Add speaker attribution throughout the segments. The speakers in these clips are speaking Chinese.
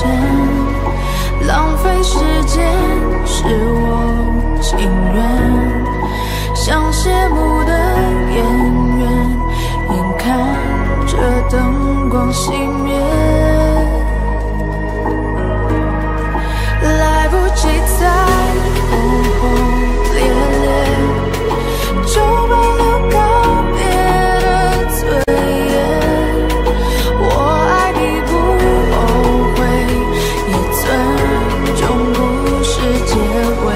Speaker 1: 间，浪费时间是我情愿，像谢幕的演员，眼看着灯光熄灭，来不及再轰轰烈烈，就保留告别的嘴脸。我爱你不后悔，也尊重故事结尾。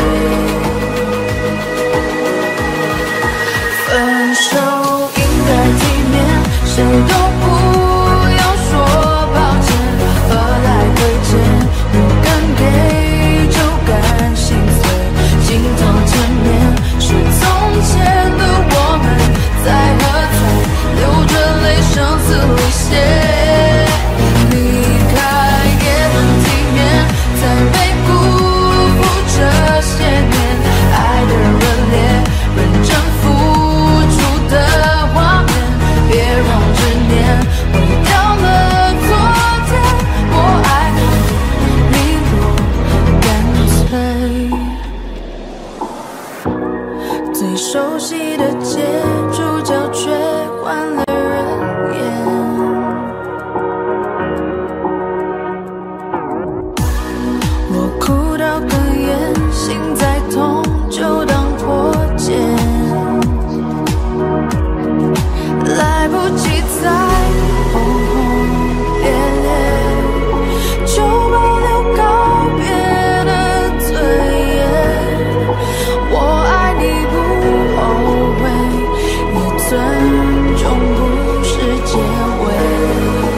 Speaker 1: 分手应该体面，谁都不要说抱歉，何来亏欠？我敢给就敢心碎，镜头前面是从前的我们，在喝彩，流着泪声嘶力竭。离开也很体面，才没辜负这些年爱的热烈，认真付出的画面，别让执念毁掉了昨天。我爱你利落干脆，最熟悉的街，主角却换了人演。我哭到哽咽，心再痛就当破茧，来不及再轰轰烈烈，就保留告别的嘴脸。我爱你不后悔，也尊重故事结尾。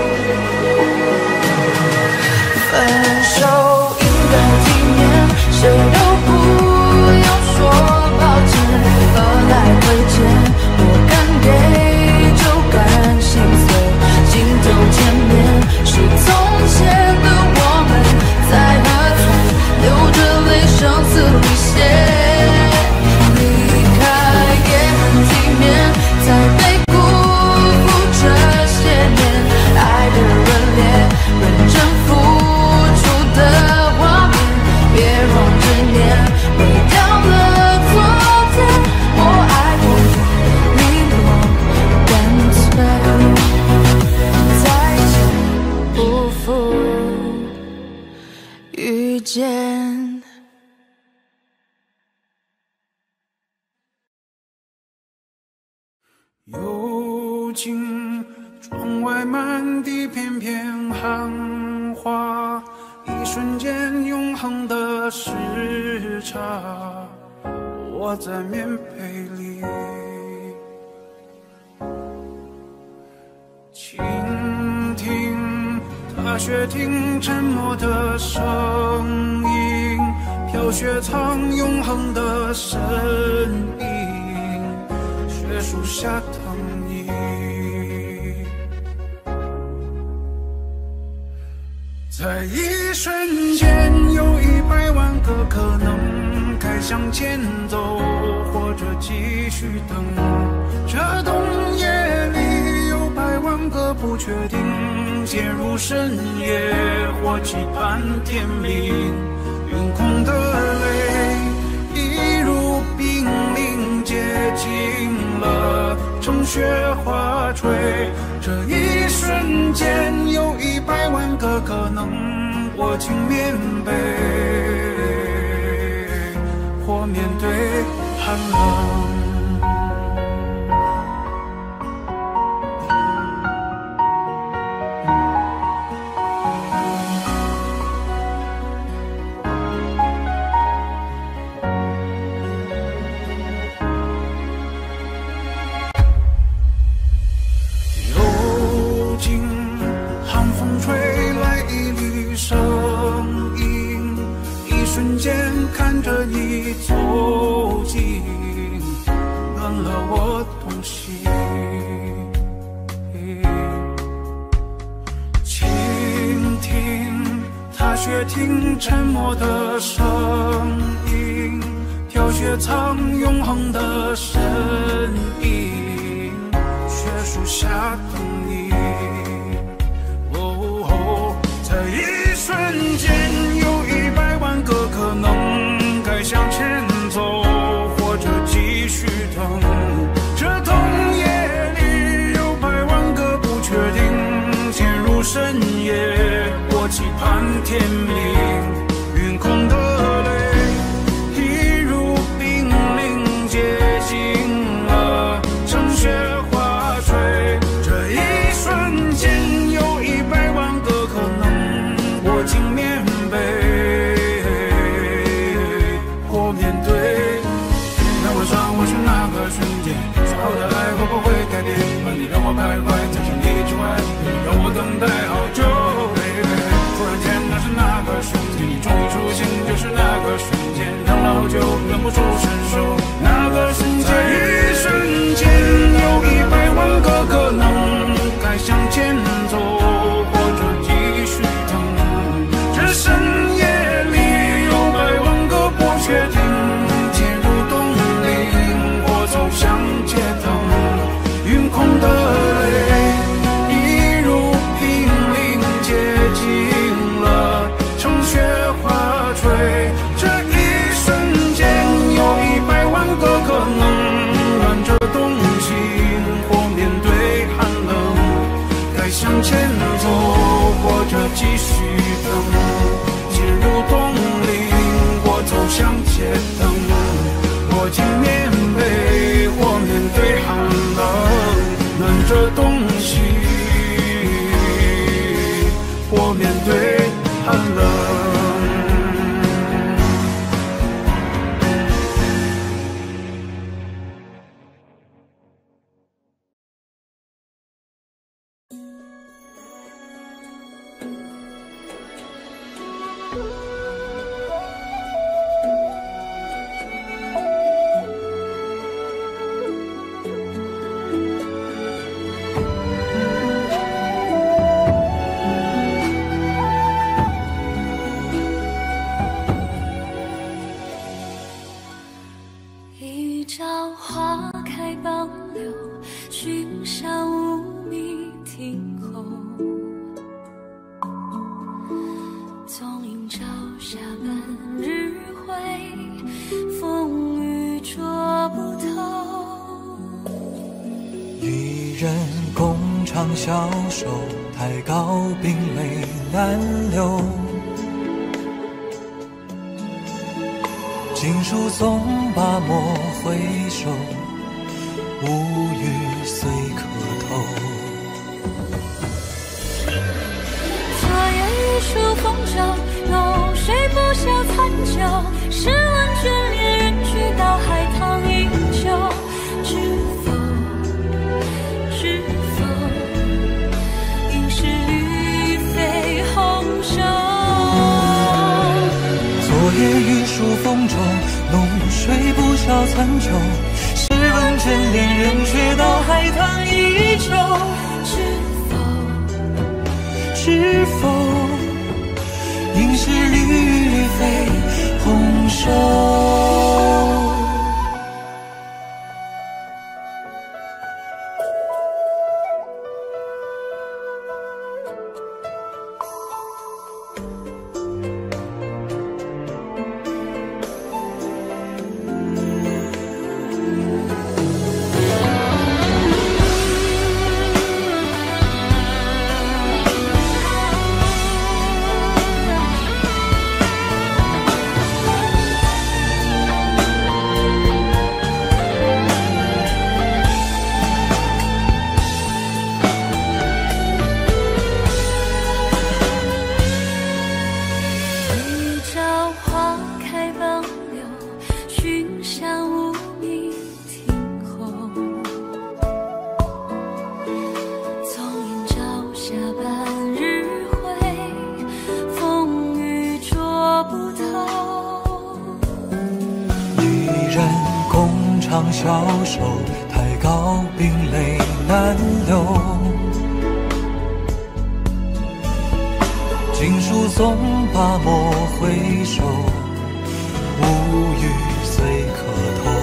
Speaker 1: 分手应该体面，谁都不要说抱歉，何来亏欠？我敢给就敢心碎，镜头前面是从前的我们，在喝彩，流着泪声嘶力竭。离开也很体面，才没辜负这些年爱的热烈，认真付出的画面，别让执念毁掉了昨天。我爱你利落干脆，再见不负遇见。
Speaker 2: 幽静，窗外满地片片寒花，一瞬间永恒的时差，我在棉被里倾听踏雪听沉默的声音，飘雪藏永恒的身影，雪树下等你。在一瞬间，有100万个可能，该向前走，或者继续等。这冬夜里有100万个不确定，陷入深夜，或期盼天明。晕空的泪，一如冰凌接近了，成雪花坠。这一瞬间，有100万个可能，握紧棉被，或面对寒冷。看着你走近，暖了我痛心。倾听踏雪听沉默的声音，飘雪藏永恒的身影，雪树下等你。在一瞬天明，云空的泪一如冰凌结晶了，成雪花坠。这一瞬间有100万个可能，握紧棉被或面对。那晚上或许那个瞬间，说好的爱会不会改变？而你让我徘徊在这一句话，你让我等待好久。突然间，那是那个瞬间，你终于出现，就是那个瞬间，等了好久，忍不住伸手。那个瞬间，在一瞬间，有100万个可能，该向前走，或者继续等。这深夜里，有100万个不确定，渐入冬林，或走向街灯。云空的泪，一如冰凌结晶了，成雪花坠。这一瞬间，有100万个可能，暖着冬心，或面对寒冷，该向前走，或者继续等。进入冬林，或走向街灯，握紧棉被，或面对寒冷，暖着冬心，或面对寒冷。
Speaker 1: 一朝花开傍流，寻山无觅听候。纵饮朝霞半日晖，风雨捉不透。
Speaker 3: 一人共长消瘦，太高冰泪难流。锦书纵罢莫回首，无语虽可透。
Speaker 1: 昨夜雨疏风骤，浓睡不消残酒。试问卷帘人去到海棠依旧，知否知否，应是绿肥红瘦。
Speaker 3: 昨夜雨疏风骤，浓睡不消残酒。试问卷帘人，却道海棠依旧。知否，应是绿肥红瘦。消瘦，太高冰泪难流。锦书纵罢莫回首，无语虽可透。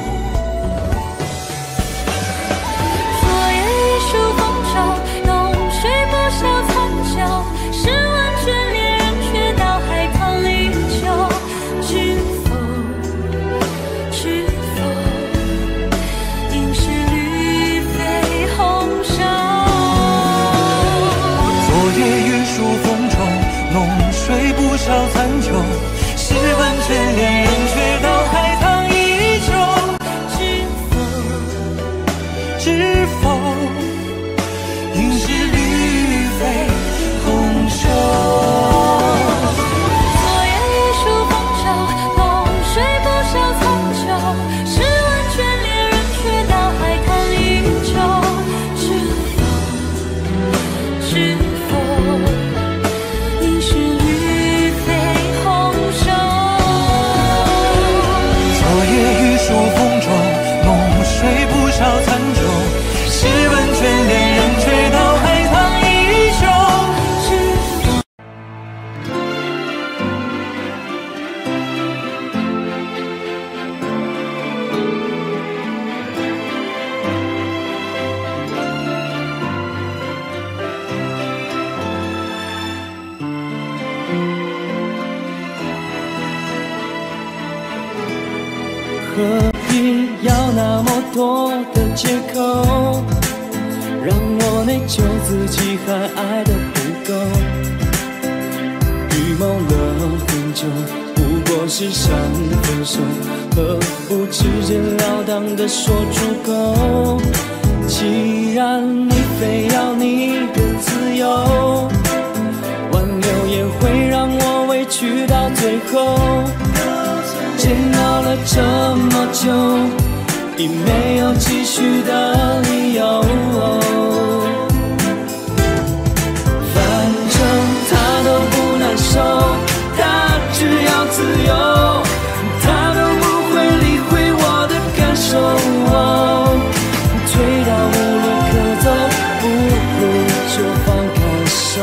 Speaker 1: 昨夜一树风骤，浓睡不消残酒。试问卷帘人，却道海棠依旧。知否知否，应是绿肥红瘦。
Speaker 3: 昨夜雨疏风骤，浓睡应是绿肥红瘦。
Speaker 1: 昨夜一树风骤，浓水不消苍穹。试问卷帘人，却道海棠依旧。是否应是绿肥红瘦？
Speaker 3: 昨夜雨疏风骤，浓水不消残酒。试问卷帘人，却道海棠依旧。
Speaker 4: 何必要那么多的借口，让我内疚自己还爱得不够？预谋了很久，不过是想分手，何不直截了当的说出口？既然你非要你的自由，挽留也会让我委屈到最后。煎熬了这么久，已没有继续的理由。反正他都不难受，他只要自由，他都不会理会我的感受。退到无路可走，不如就放开手。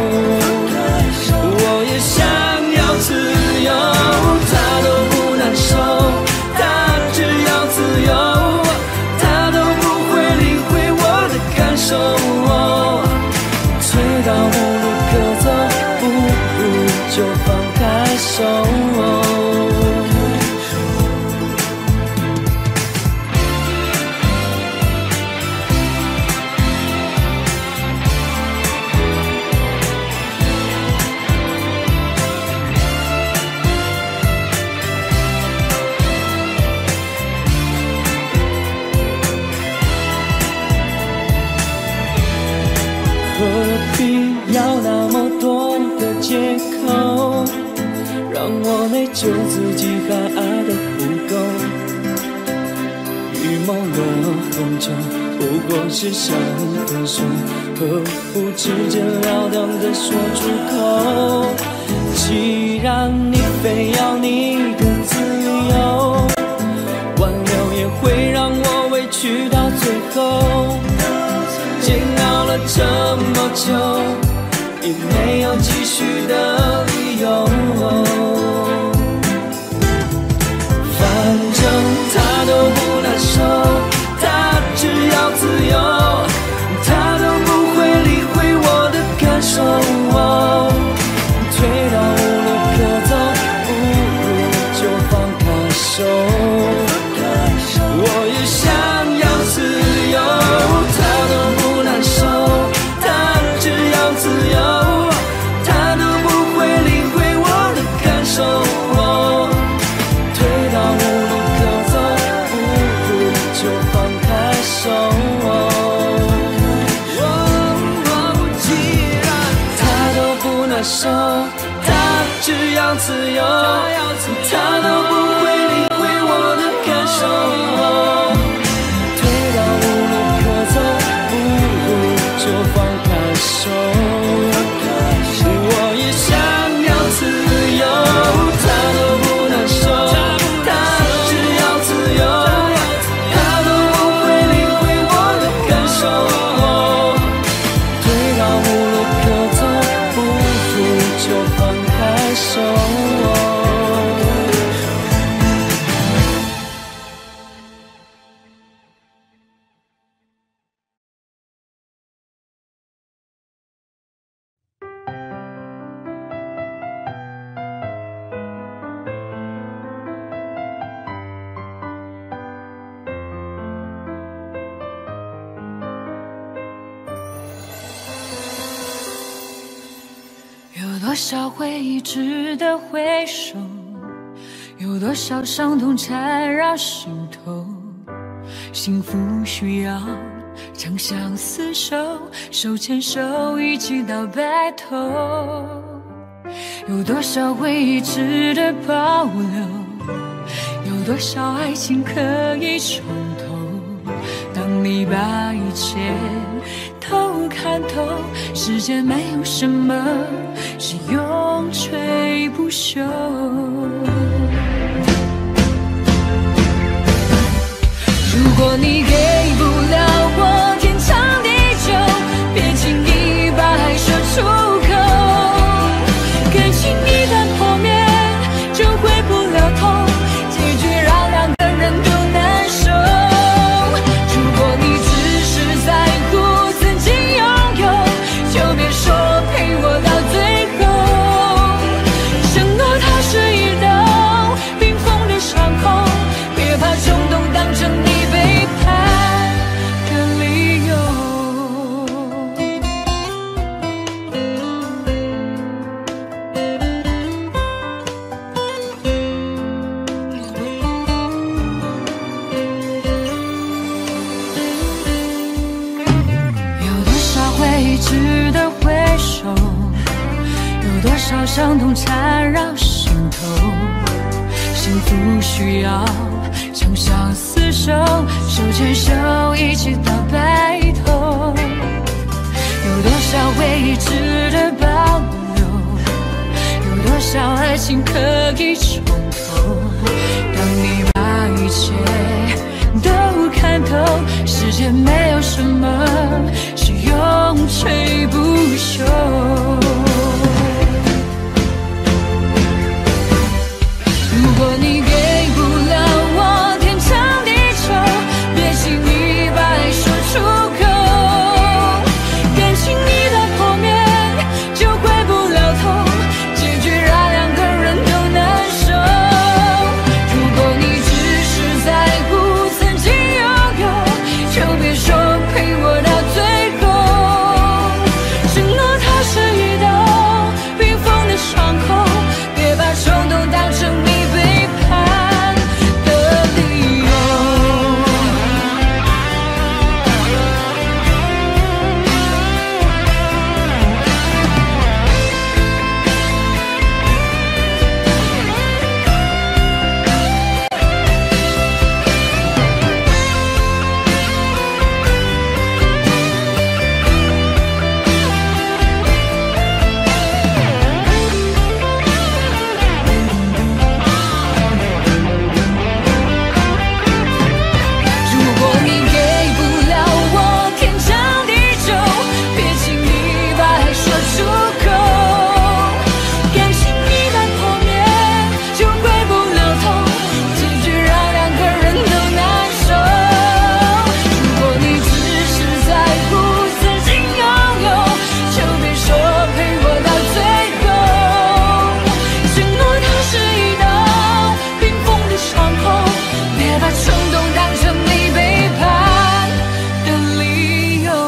Speaker 4: 我也想要自由，他都不难受，他只要自由，他都不会理会我的感受。退到无路可走，不如就放开手。何必要那么多的借口，让我内疚自己还爱得不够？预谋了很久，不过是想分手，何不直截了当的说出口？既然你非要你的自由，挽留也会让我委屈到最后。煎熬了这么久，也没有继续的理由。反正他都不难受，他只要自由，他都不会理会我的感受。退到无路可走，不如就放开手。我也想要自由，他都不难受，他只要自由，他都不会理会我的感受。退到无路可走，不如就放开手。既然他都不难受，他只要自由，他都不会理会我的感受。退到无路可走，不如就放开手。我也想要自由，他都不难受，他只要自由，他都不会理会我的感受。退到无路可走，不如就放开手。
Speaker 1: 有多少回忆值得回首，有多少伤痛缠绕心头。幸福需要长相厮守，手牵手一起到白头。有多少回忆值得保留？有多少爱情可以重头？当你把一切都看透，世界没有什么是永垂不朽。如果你给不了我天长地久，别轻易把爱说出口。感情一旦破灭，就回不了头，结局让两个人都难受。如果你只是在乎曾经拥有，就别说陪我到最后。承诺它是一道冰封的伤口，别把冲动当成你背叛的理由。有多少回忆值得回首？有多少伤痛缠绕心头？幸福需要长相厮守，手牵手一起到白头。有多少回忆值得保留？有多少爱情可以重头？当你把一切都看透，世界没有什么是永垂不朽。如果你给不了我天长地久，别轻易把爱说出口。感情一旦破灭，就回不了头，结局让两个人都难受。如果你只是在乎曾经拥有，就别说陪我到最后。承诺它是一道冰封的伤口，别把冲动当成你背叛的理由。如果你给不了我天长地久，别轻易把爱说出口。感情一旦破灭，就回不了头，结局让两个人都难受。如果你只是在乎曾经拥有，就别说陪我到最后。承诺它是一道冰封的伤口，别把冲动当成你背叛的理由。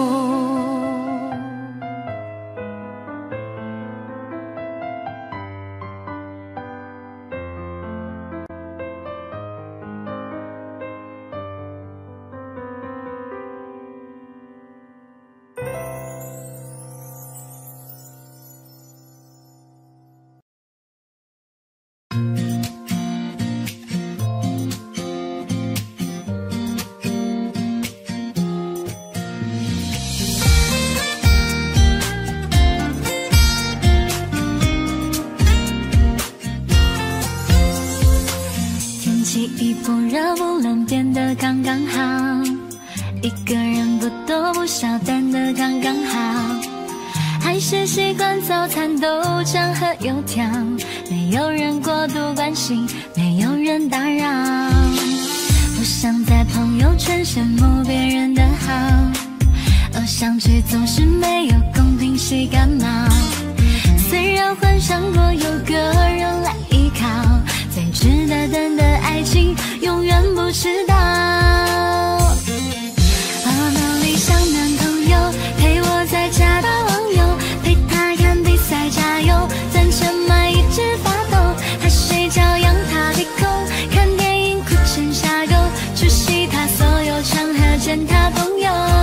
Speaker 1: 天气一不热不冷，变得刚刚好。一个人不多不少，淡得刚刚好。还是习惯早餐豆浆和油条，没有人过度关心，没有人打扰。不想在朋友圈羡慕别人的好，偶像剧总是没有公平，谁感冒？虽然幻想过有个人来依靠，最值得等的爱情永远不迟到。那理想男朋友陪我在家打网游，陪他看比赛加油，攒钱买一只发抖。他睡觉养他鼻孔，看电影哭成沙狗，出席他所有场合见他朋友。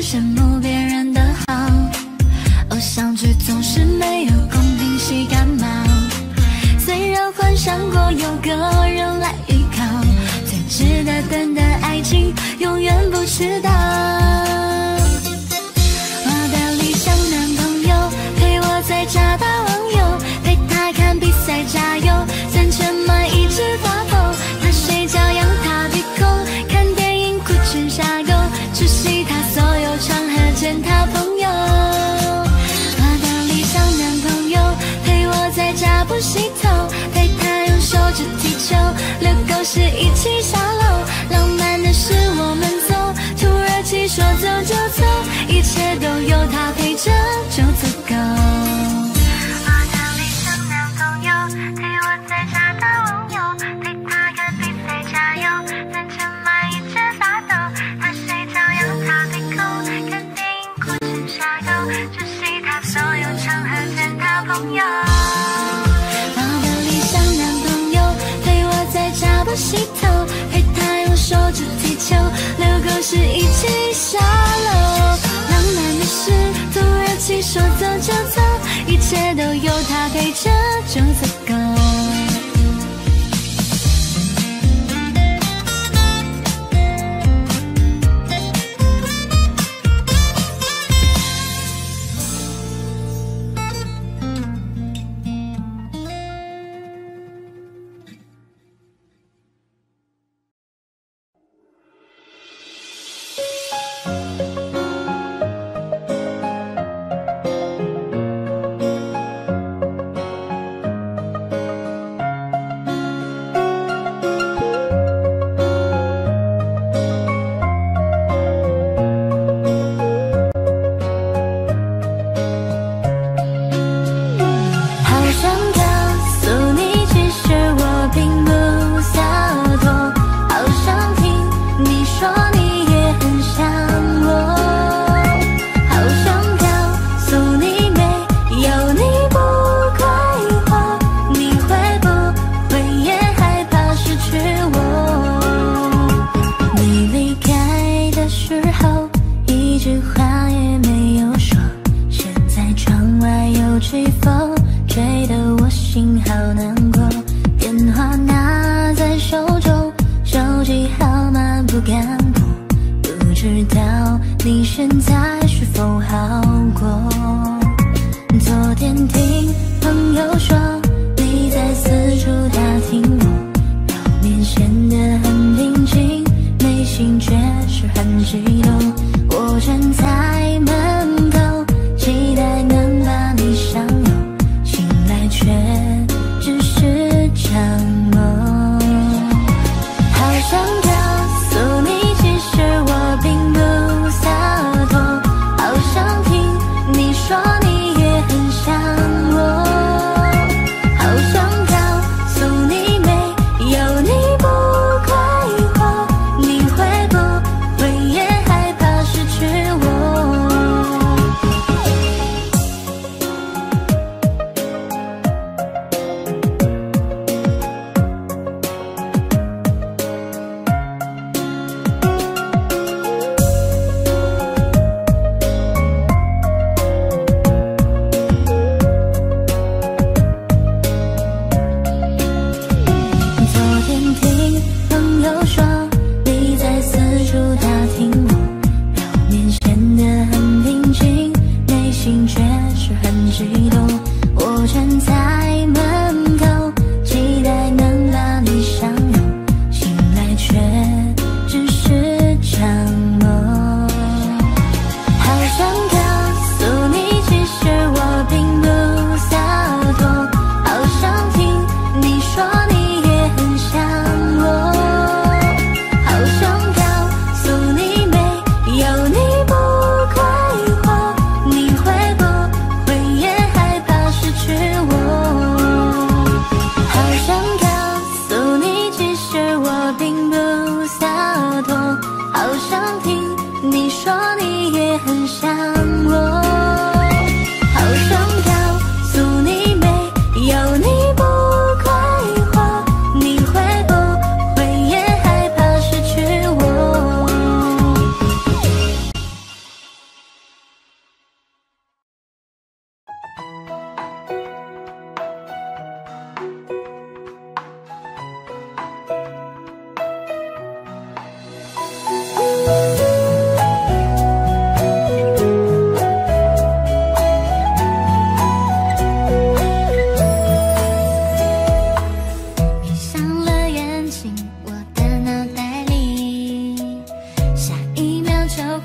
Speaker 1: 羡慕别人的好，偶像剧总是没有公平戏感冒。虽然幻想过有个人来依靠，最值得等的爱情永远不知道。我的理想男朋友陪我在家打网游，陪他看比赛加油，3000买一只发疯，他睡觉养他鼻孔，看电影哭成沙狗，出席他所有场合见他朋友。我的理想男朋友陪我在家不洗头，陪他用手指踢球，遛狗时一起下楼，浪漫的是我们走，土耳其说走就走，一切都有他陪着就足够。我的理想男朋友陪我在家打网游，陪他看比赛加油，3000买一只发豆，他睡觉养他鼻孔，看电影哭成沙狗，出席他所有场合见他朋友。我的理想男朋友陪我在家不洗头，陪他用手指踢球，遛狗时一起下楼，浪漫的是土耳其说走就走，一切都有他陪着就足够。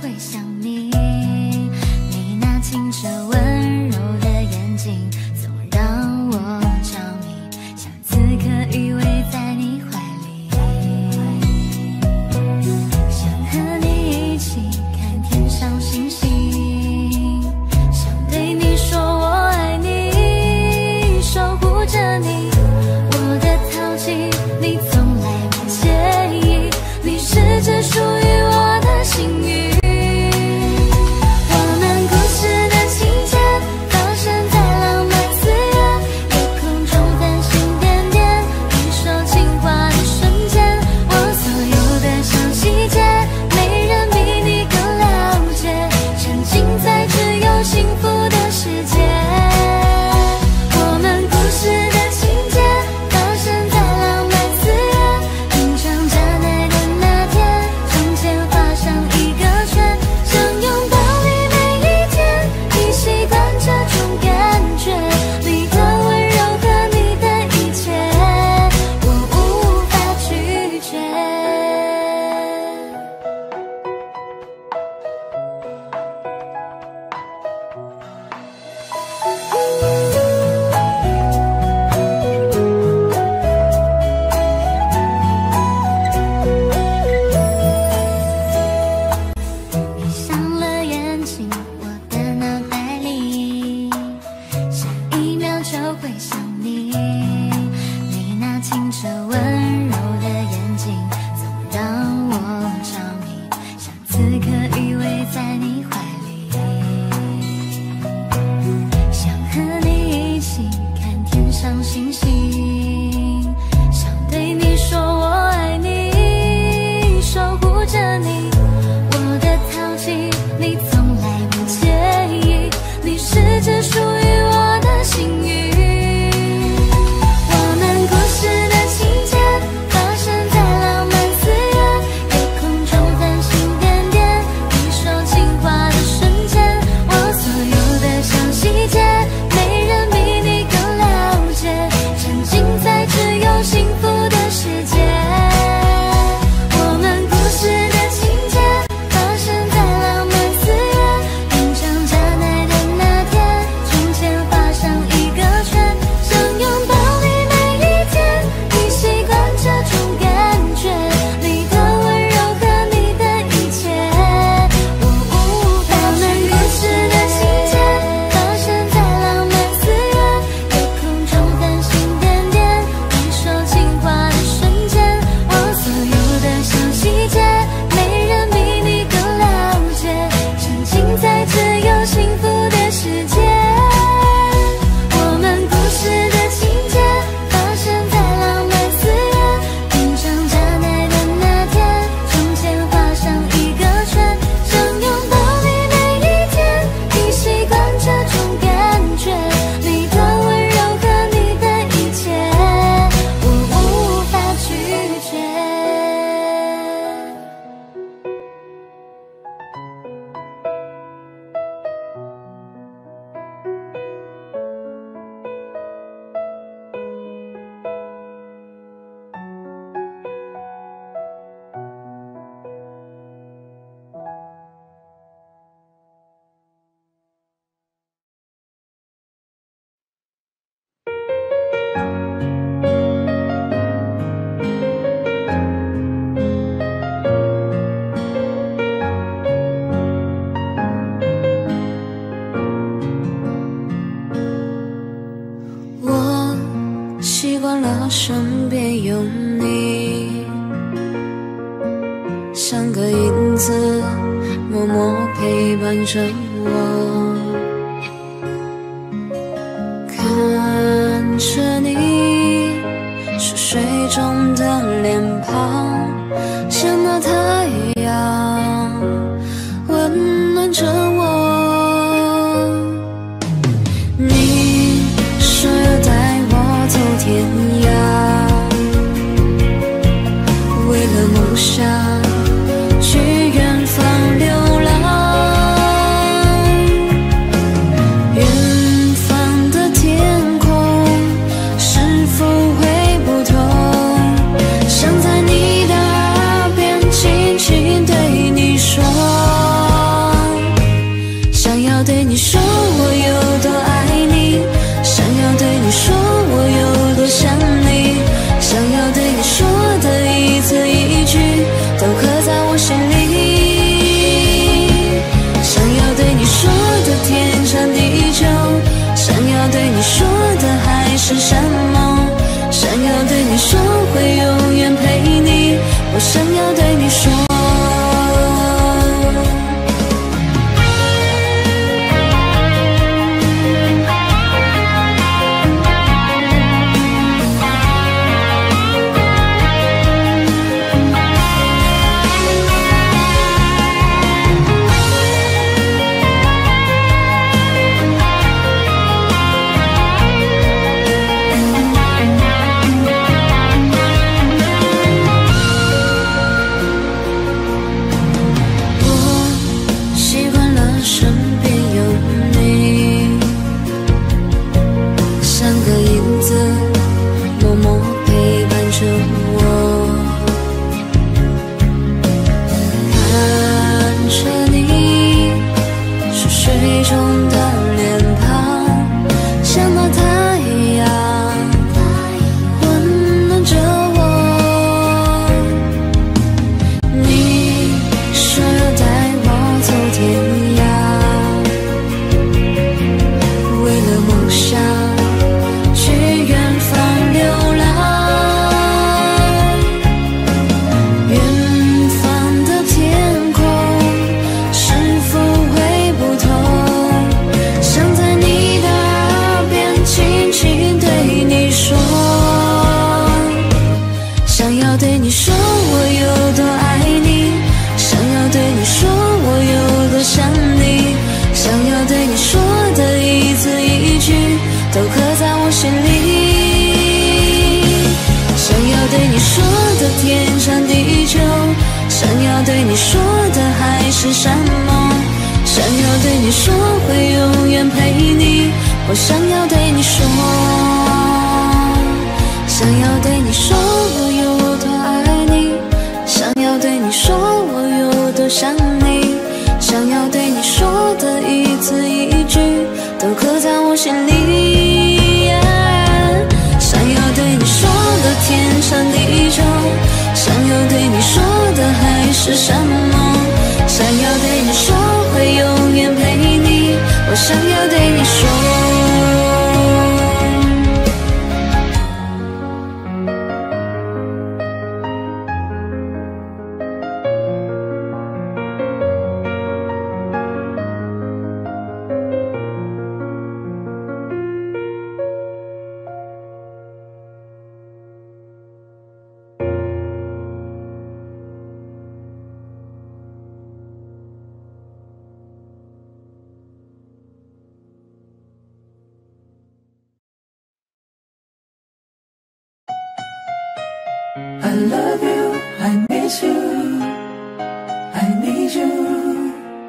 Speaker 1: 会想你，你那清澈温柔的眼睛总让我着迷，像此刻依偎在你怀里，想和你一起看天上星星，想对你说我爱你，守护着你，我的淘气你从来不介意，你是只属于我的幸运。我们故事的情节发生在浪漫4月，夜空中繁星点点，一首情话的瞬间，我所有的小细节，没人比你更了解，沉浸在只有幸福的世界。我们故事的情节发生在浪漫4月，品尝真爱的那天，中间画上一个圈，想拥抱你每一天，已习惯这种感觉，你的温柔和你的一切，我无法拒绝。闭上了眼睛，我的脑袋里，下一秒就会想你，你那清澈温柔的眼睛总让我着迷，像此刻依偎在你怀里，想和你一起看天上星星，想对你说我爱你，守护着你，我的淘气你从来不介意，你是只属于我的幸运。我们故事的情节发生在浪漫4月，夜空中繁星点点，一首情话的瞬间，我所有的小细节，没人比你更了解，沉浸在只有幸福的世界。我们故事的情节发生在浪漫4月，品尝真爱的那天，中间画上一个圈，想拥抱你每一天，已习惯这种感觉，你的温柔和你的一切，我无法拒绝。我们故事的情节发生在浪漫4月，夜空中繁星点点，一首情话的瞬间，我所有的小细节，没人比你更了解，沉浸在只有幸福的世界。我们故事的情节发生在浪漫4月，品尝真爱的那天，中间画上一个圈，想拥抱你每一天，已习惯这种感觉，你的温柔和你的一切，我无法拒绝。我习惯了身边有你，像个影子默默陪伴着我，看着你熟睡中的脸庞，像那太阳温暖着我。你说要带我走天涯，为了梦想去远方流浪。远方的天空是否会不同？想在你的耳边轻轻对你说。 我想要对你说。都刻在我心里。想要对你说的天长地久，想要对你说的海誓山盟，想要对你说会永远陪你。我想要对你说，想要对你说我有多爱你，想要对你说我有多想你，想要对你说的一字一句都刻在我心里。想要对你说的天长地久，想要对你说的海誓山盟，想要对你说会永远陪你。我想要对你说。
Speaker 3: I love you, I miss you, I need you.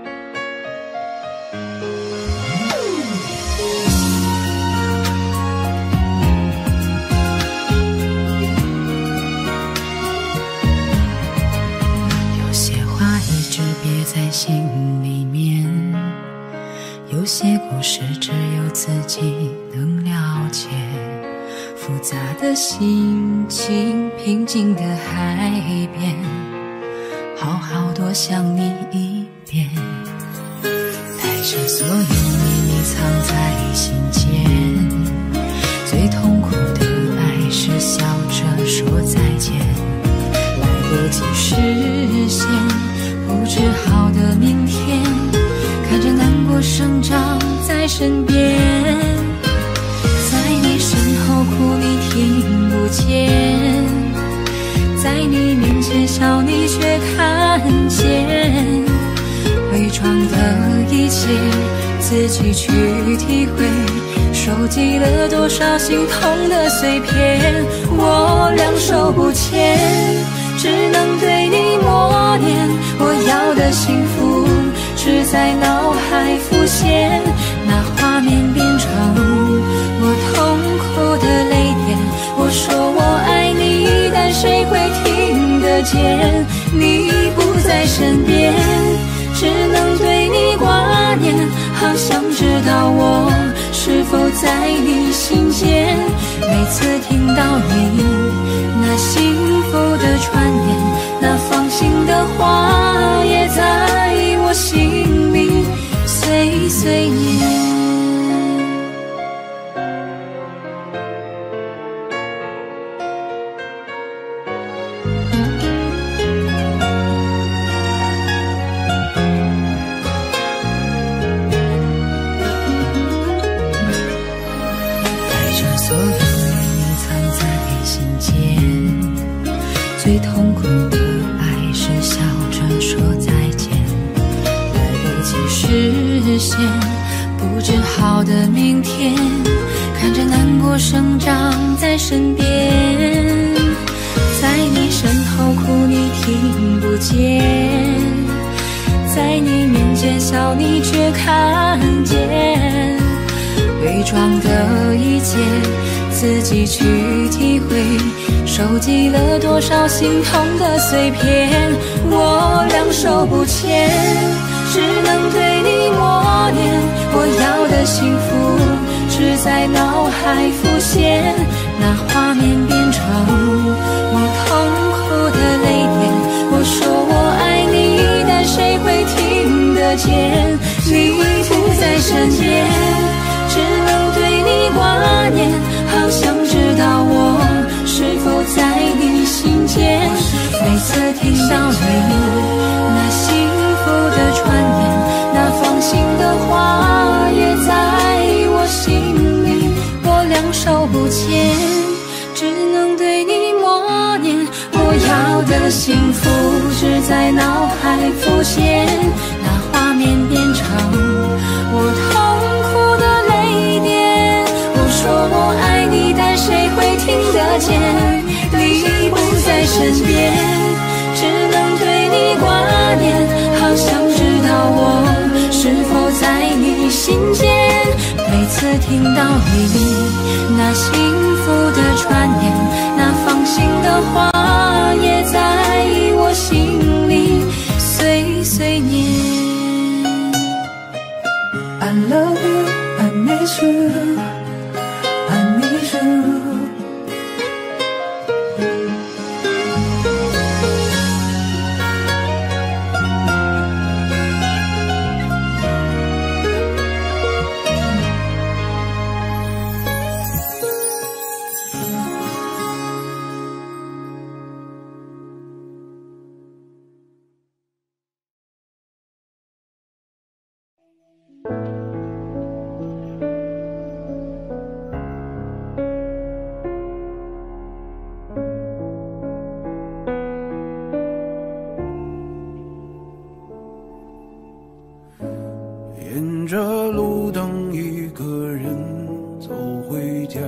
Speaker 5: 有些话一直憋在心里面，有些故事只有自己能了解。复杂的心情，平静的海边，好好多想你一遍，带着所有秘密藏在心间。最痛苦的爱是笑着说再见，来不及实现不治好的明天，看着难过生长在身边。身后哭你听不见，在你面前笑你却看见，伪装的一切自己去体会，收集了多少心痛的碎片，我两手不牵，只能对你默念，我要的幸福只在脑海浮现，那画面变成我痛苦的泪点。我说我爱你，但谁会听得见？你不在身边，只能对你挂念，好想知道我是否在你心间。每次听到你那幸福的传言，那放心的话也在我心里碎碎念。 时笑着说再见，来不及实现不知好的明天，看着难过生长在身边，在你身后哭你听不见，在你面前笑你却看见，伪装的一切自己去体会，收集了多少心痛的碎片，我两手不牵，只能对你默念，我要的幸福只在脑海浮现，那画面变成我痛苦的泪点，我说我爱你，但谁会听得见？你不在身边，只能对你挂念，好想知道我是否在你心间。每次听到你那幸福的传言，那放心的话也在我心里，我两手不牵，只能对你默念，我要的幸福只在脑海浮现，那画面变成我痛苦的泪点，我说我爱你，但谁会听得见？你不在身边，只能对你挂念，好想知道我是否在你心间。每次听到你那幸福的传言，那放心的话也在我心里碎碎念。
Speaker 3: I love you, I miss you, I miss you.
Speaker 2: 沿着路灯一个人走回家，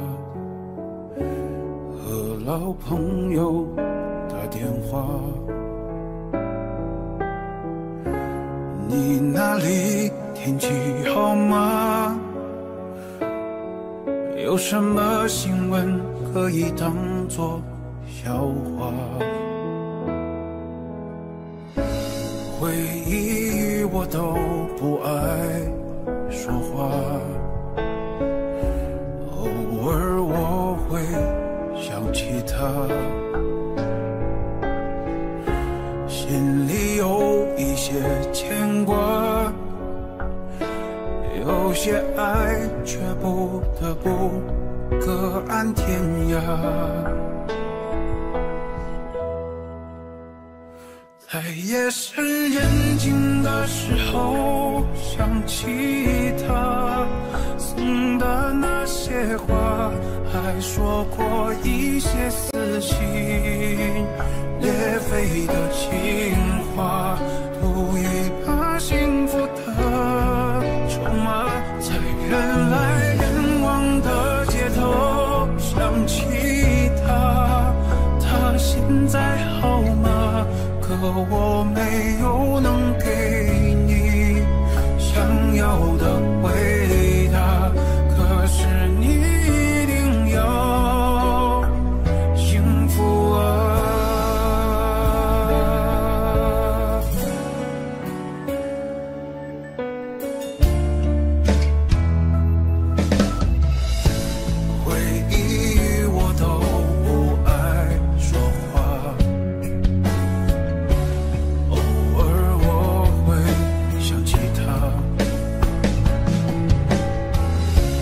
Speaker 2: 和老朋友打电话，你那里天气好吗？有什么新闻可以当作笑话？回忆我都不爱说话，偶尔我会想起他，心里有一些牵挂，有些爱却不得不各安天涯。在夜深人静的时候，想起他送的那些话，还说过一些撕心裂肺的情话，赌一把幸福的筹码，在人来人往的街头想起他，他现在好吗？可我没有能给你想要的回答，可是你一定要幸福啊。回忆我都不爱说话，偶尔我会想起他，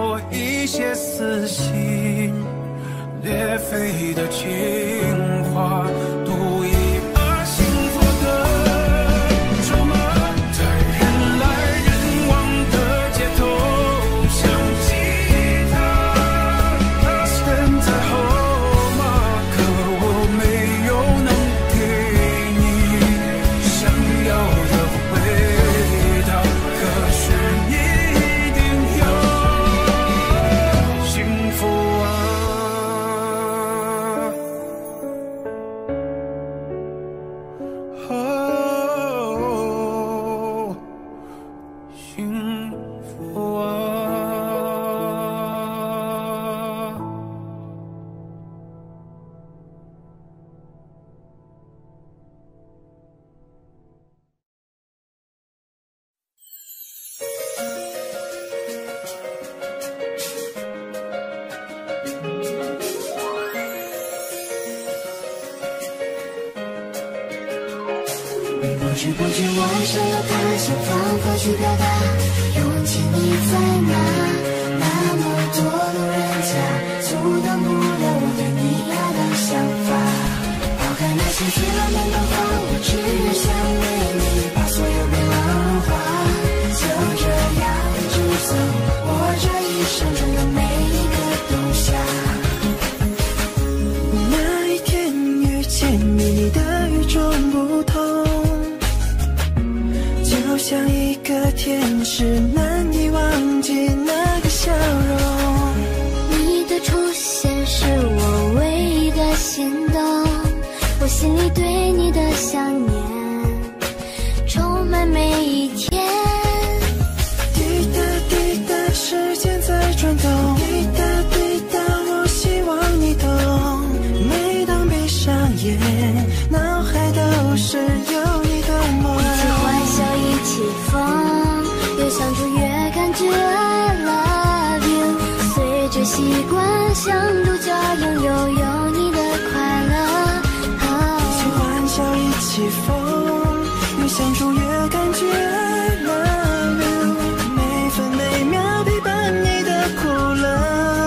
Speaker 2: 过一些死心裂肺的情话，赌一把幸福的筹码，在人来人往的街头想起他，他身在后马，可我没有能给你想要的回答，可是你一定要幸福啊。哦，幸福啊。
Speaker 6: 不知不觉我想要他，想方法去表达，又问起你在哪，那么多路人甲，阻挡不了我对你爱的想法。抛开那些最浪漫的话，我只想为你把所有变老融化，就这样一直走，我这一生中的每一个冬夏。
Speaker 3: 那一天遇见你，你的与众不同，就像一个天使，难以忘记那个笑容。
Speaker 6: 你的出现是我唯一的心动，我心里对你的想念充满每一天。
Speaker 3: 滴答滴答，时间在转动，滴答滴答，我希望你懂。每当闭上眼，脑海都是有你的梦。
Speaker 6: 一起欢笑，一起疯，越想就越感觉 I love you。随着习惯，像独角拥有你的快乐。
Speaker 3: 一起欢笑，一起疯，越相处越感觉 I love you。每分每秒陪伴你的苦乐。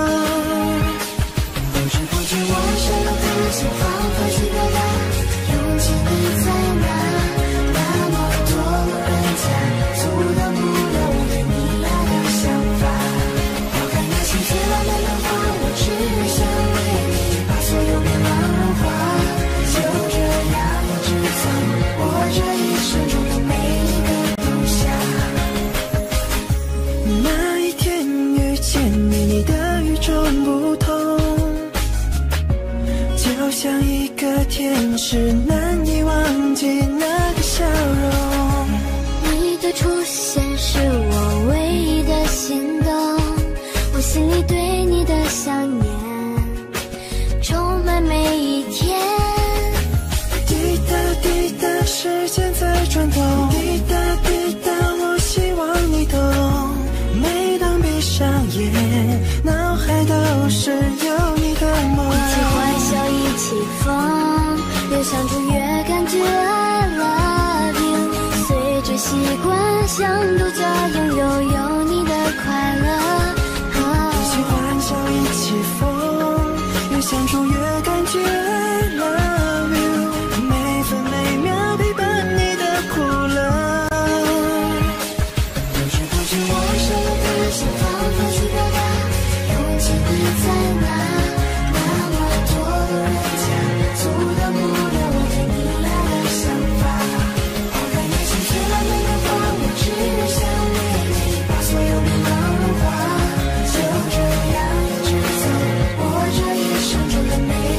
Speaker 6: 不知不觉我想要他，想方法去表达，又问起你在哪，那么多路人甲，阻挡不了我对你爱的想法。抛开那些最浪漫的话，我只想为你把所有变老融化，就这样一直走，我这一生中的每一个冬夏。
Speaker 3: 那一天遇见你，你的与众不同，就像一个天使，难以忘记那个笑容。
Speaker 6: 你的出现是我唯一的心动，我心里对你的想念充满每一天。
Speaker 3: 滴答滴答，时间在转动，滴答滴答，我希望你懂。每当闭上眼，脑海都是有你的梦。
Speaker 6: 一起欢笑，一起疯，越想就越感觉 I love you。随着习惯，像独角有你的快乐。
Speaker 3: 一起欢笑，一起疯，越相处越感觉 I love you。每分每秒陪伴你的苦乐。
Speaker 6: 不知不觉我想要他，想方法去表达，又问起你在哪，那么多路人甲，阻挡不了我对你爱的想法。抛开那些最浪漫的话，我只想为你把所有变老融化，就这样一直走，我这一生中的每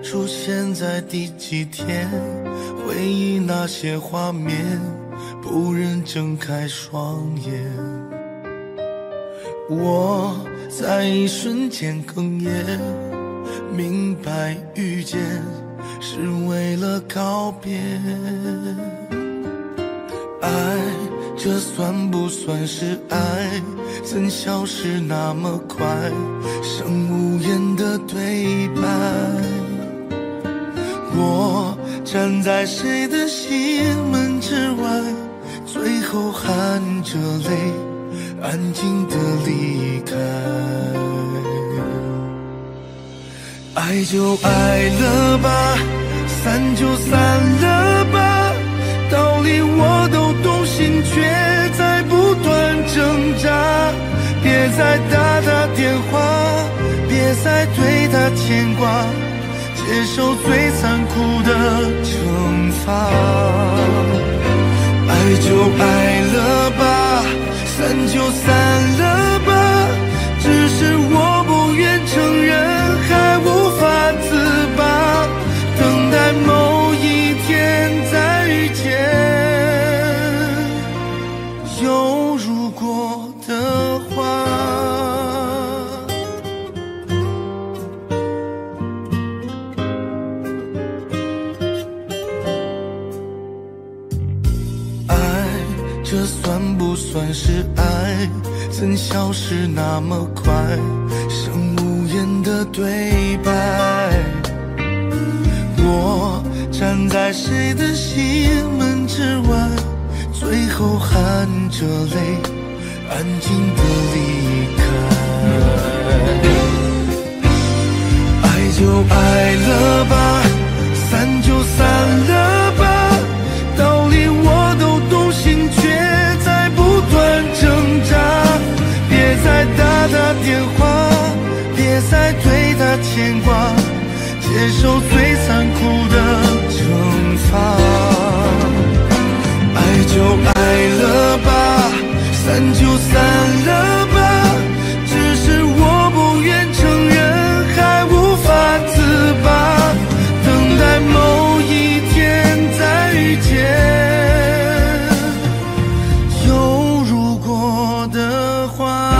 Speaker 7: 出现在第几天？回忆那些画面，不忍睁开双眼。我在一瞬间哽咽，明白遇见是为了告别。爱，这算不算是爱？怎消失那么快？剩无言的对白。我站在谁的心门之外，最后含着泪安静地离开。爱就爱了吧，散就散了吧，道理我都懂，心却在不断挣扎。别再打他电话，别再对他牵挂，接受最残酷的惩罚。爱就爱了吧，散就散了吧，只是我不愿承认，还无法自拔，等待某一天再遇见，有如果的话。这算不算是爱？怎消失那么快？剩无言的对白。我站在谁的心门之外，最后含着泪安静地离开。爱就爱了吧，散就散了吧，道理我都懂，心却在不断挣扎。别再打他电话，别再对他牵挂，接受最残酷的惩罚。爱就爱了吧，散就散了吧，只是我不愿承认，还无法自拔，等待某一天再遇见，有如果的话。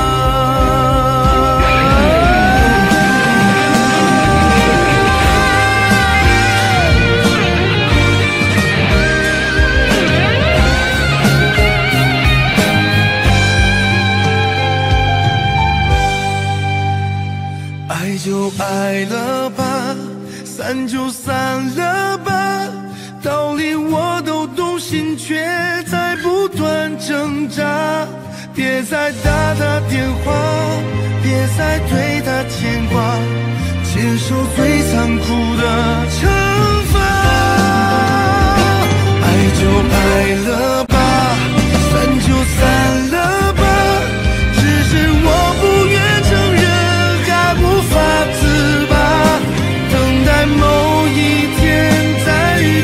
Speaker 7: 爱就爱了吧，散就散了吧，道理我都懂，心却在不断挣扎。别再打他电话，别再对他牵挂，接受最残酷的惩罚。爱就爱了吧，散就散了吧，只是我不愿承认，还无法自拔，等待某一天再遇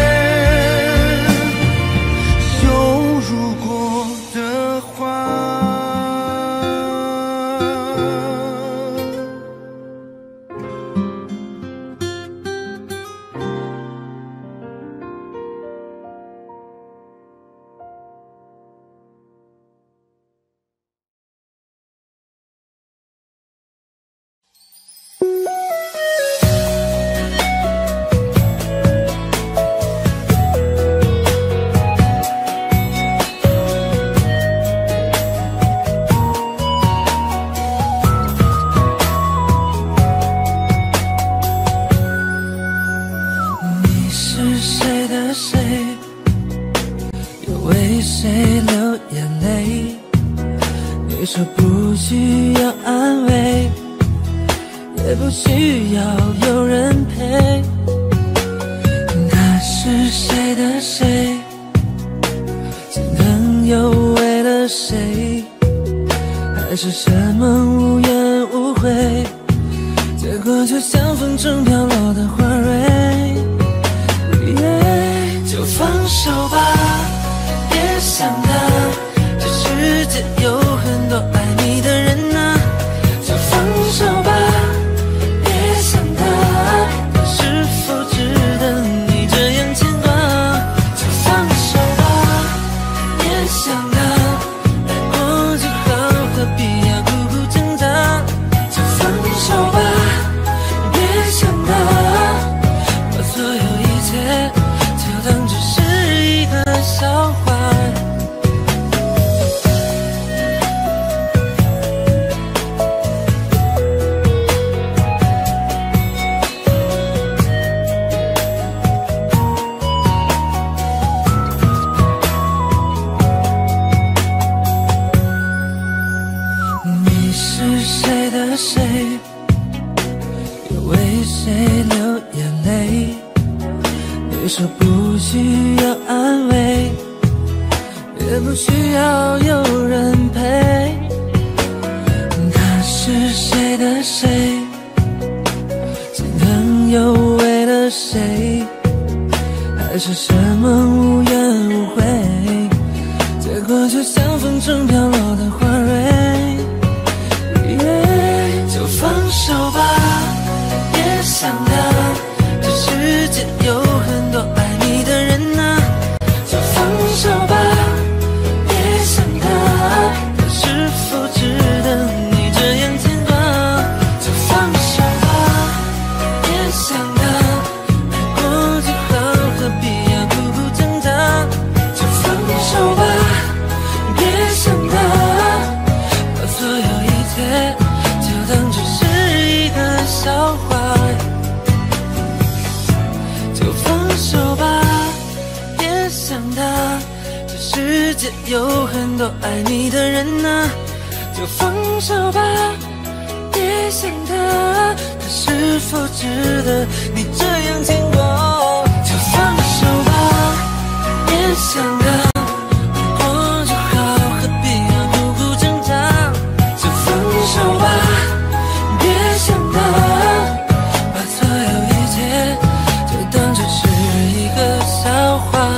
Speaker 7: 见，有如果的话。
Speaker 3: 你是谁的谁？又为谁流眼泪？你说不需要安慰，也不需要有人陪。他是谁的谁？心疼又为了谁？还是什么无怨无悔？结果就像风中飘落的花蕊。就放手吧，别想他，这世界有很多爱你的人啊。就放手吧，别想他，可是为谁流眼泪？你说不需要安慰，也不需要有人陪。他是谁的谁？心疼又为了谁？还是什么无怨无悔？结果就像风中飘落的花蕊。就放手吧，别想他，这世界有很多爱你的人啊。就放手吧，别想他，他是否值得你这样牵挂？就放手吧，别想他，爱过就好，何必要苦苦挣扎？就放手吧，别想他，把所有一切就当作是一个笑话。就放手吧，别想他，这世界有很多爱你的人啊。就放手吧，别想他，他是否值得你这样牵挂？就放手吧，别想他，爱过就好，何必要苦苦挣扎？就放手吧，别想他，把所有一切就当作是一个笑话。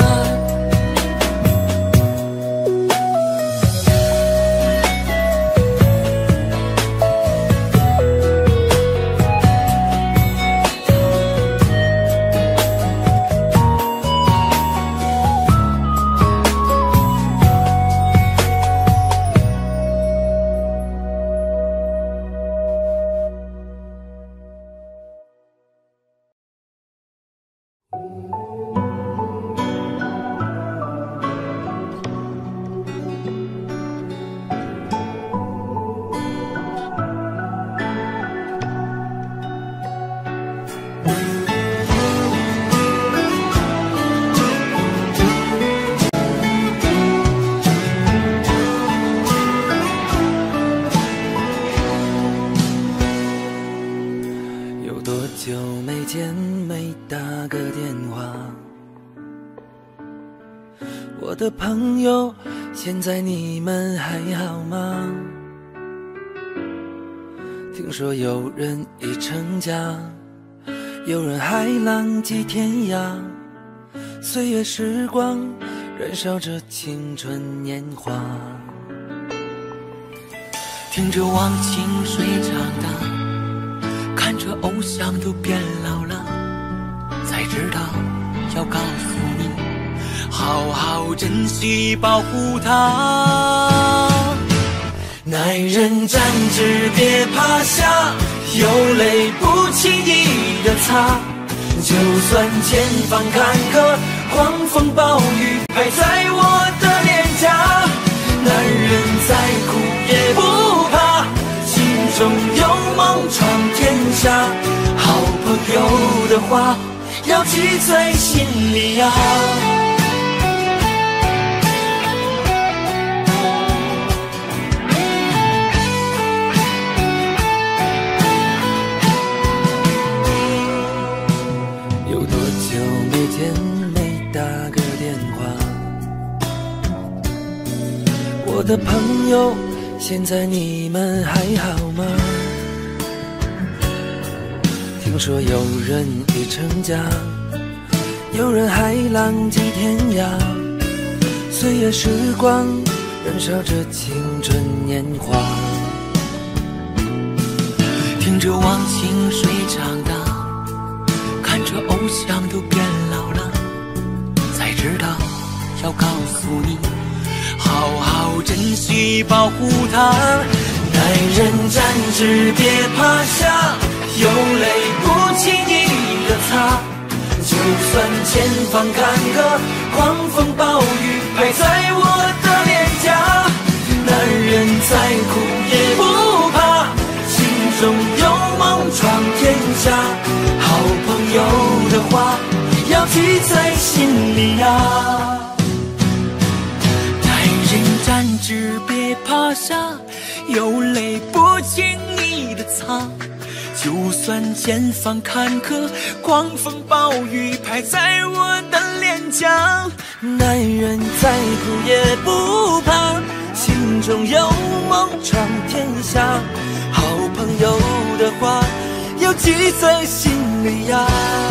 Speaker 3: 我的朋友，现在你们还好吗？听说有人已成家，有人还浪迹天涯。岁月时光燃烧着青春年华，
Speaker 8: 听着忘情水长大，看着偶像都变老了，才知道要告诉你，好好珍惜保护它。
Speaker 3: 男人站直别趴下，有泪不轻易的擦，就算前方坎坷，狂风暴雨拍在我的脸颊。男人再苦也不怕，心中有梦闯天下。好朋友的话要记在心里呀。我的朋友，现在你们还好吗？听说有人已成家，有人还浪迹天涯。岁月时光燃烧着青春年华，
Speaker 8: 听着忘情水长大，看着偶像都变老了，才知道要告诉你，好好珍惜保护它。
Speaker 3: 男人站直别趴下，有泪不轻易的擦，就算前方坎坷，狂风暴雨拍在我的脸颊。男人再苦也不怕，心中有梦闯天下。好朋友的话要记在心里呀。
Speaker 8: 站直别趴下，有泪不轻易的擦， 就算前方坎坷，狂风暴雨拍在我的脸颊。
Speaker 3: 男人再苦也不怕，心中有梦闯天下。好朋友的话要记在心里呀。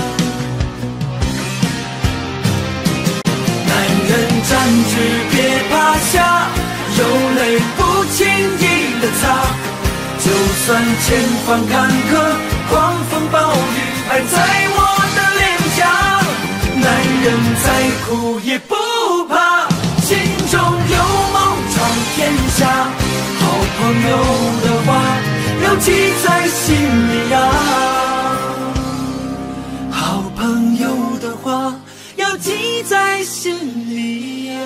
Speaker 8: 男人站直别趴下，有泪不轻易的擦。就算前方坎坷，狂风暴雨拍在我的脸颊。男人再苦也不怕，心中有梦闯天下。好朋友的话要记在心里呀，好朋友的话要记在心里呀。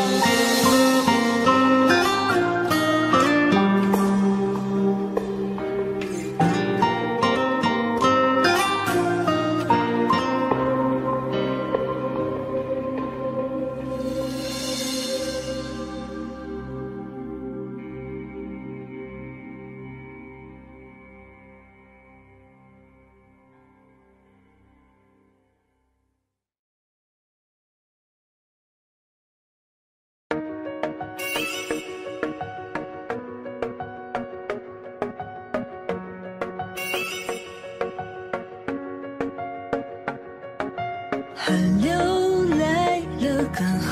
Speaker 5: 寒流来了，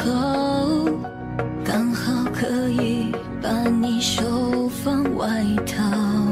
Speaker 5: 刚好可以把你手放外套，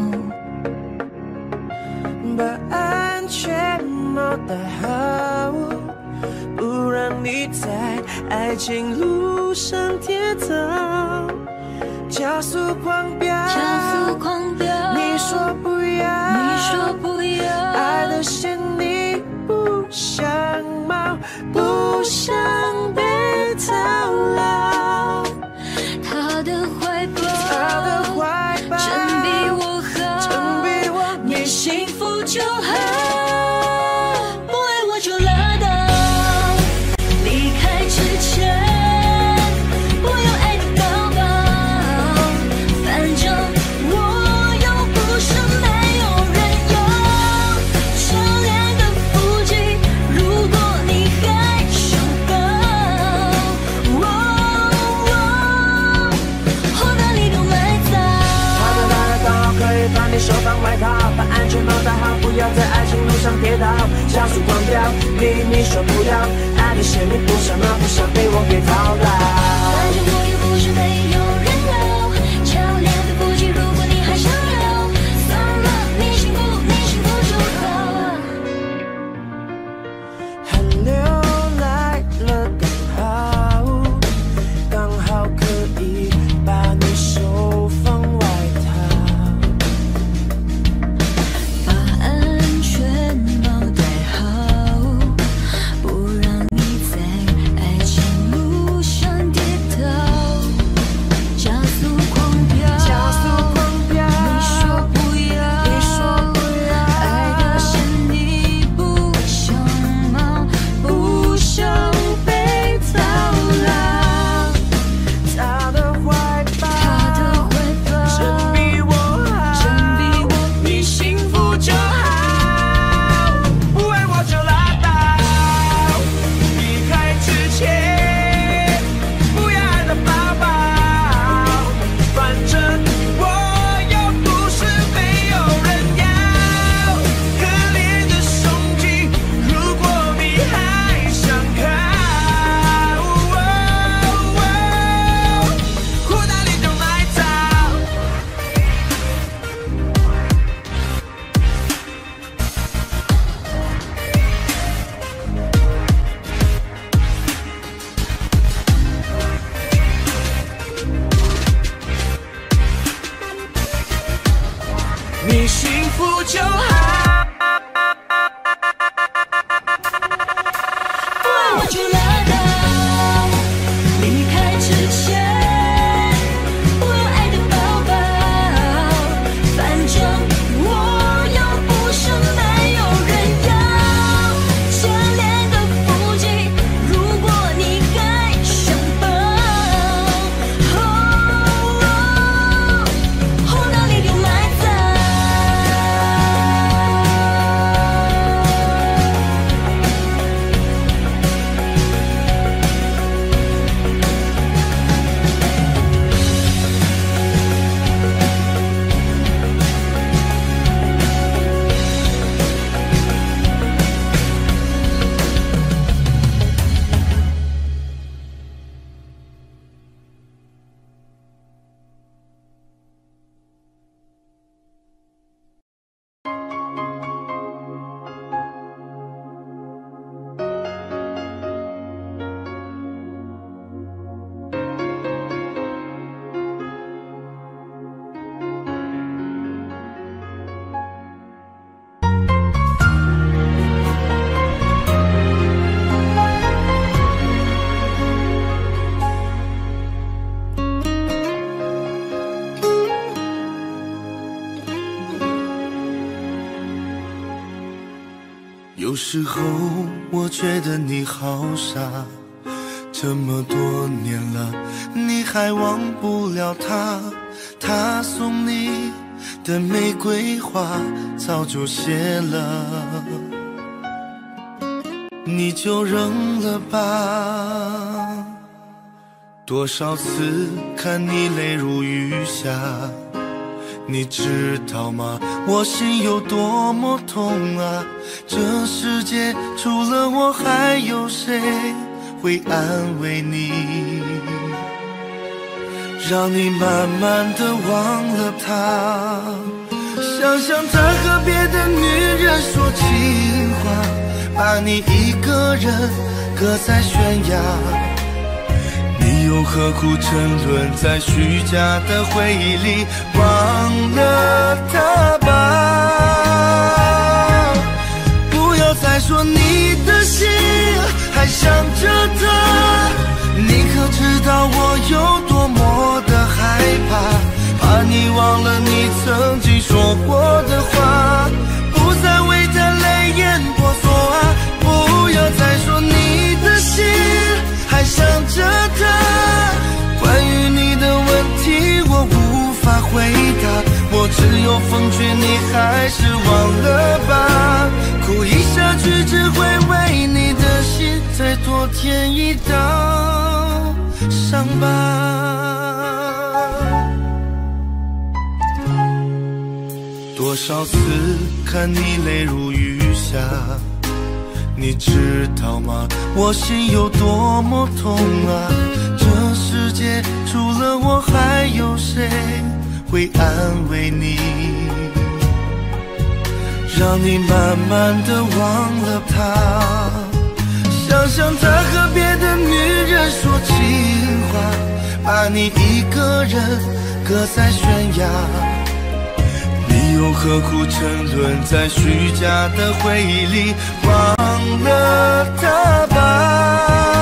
Speaker 3: 把安全帽戴好，不让你在爱情路上跌倒，加速狂飙，你说不要，爱的线你不想冒，不想被套牢。
Speaker 5: 他的怀抱真比我好，你幸福就好，不爱我就拉倒。离开之前不用爱的抱抱，反正我又不是没有人要。热恋的腹肌，如果你还想高，后哪里都埋葬。
Speaker 3: 他的来刚好可以把你手放外套，把安全帽戴好，不要在爱情路上跌倒，加速狂飙，你说不要，爱的线你不想拿，不想被我给套牢。
Speaker 5: 反正我又不是没有人要，热恋的腹肌，如果你还想要，算了，你幸福就好。
Speaker 3: 寒流来了刚好可以把你手放外套，
Speaker 5: 把安全帽戴好，不让你在爱情路上跌倒。
Speaker 7: 有时候我觉得你好傻，这么多年了，你还忘不了他。他送你的玫瑰花早就谢了，你就扔了吧。多少次看你泪如雨下，你知道吗？我心有多么痛啊！这世界除了我还有谁会安慰你，让你慢慢的忘了他？想想他和别的女人说情话，把你一个人搁在悬崖，你又何苦沉沦在虚假的回忆里？忘了他吧，不要再说你的心还想着他。你可知道我有多么的害怕？怕你忘了你曾经说过的话，不再为他泪眼婆娑啊！不要再说你的心还想着他，关于你的问题我无法回答，我只有奉劝你还是忘了吧，哭一下去只会为你的心再多添一道伤疤。多少次看你泪如雨下，你知道吗？我心有多么痛啊！这世界除了我还有谁会安慰你？让你慢慢的忘了他。想想他和别的女人说情话，把你一个人搁在悬崖，你又何苦沉沦在虚假的回忆里？忘了他吧，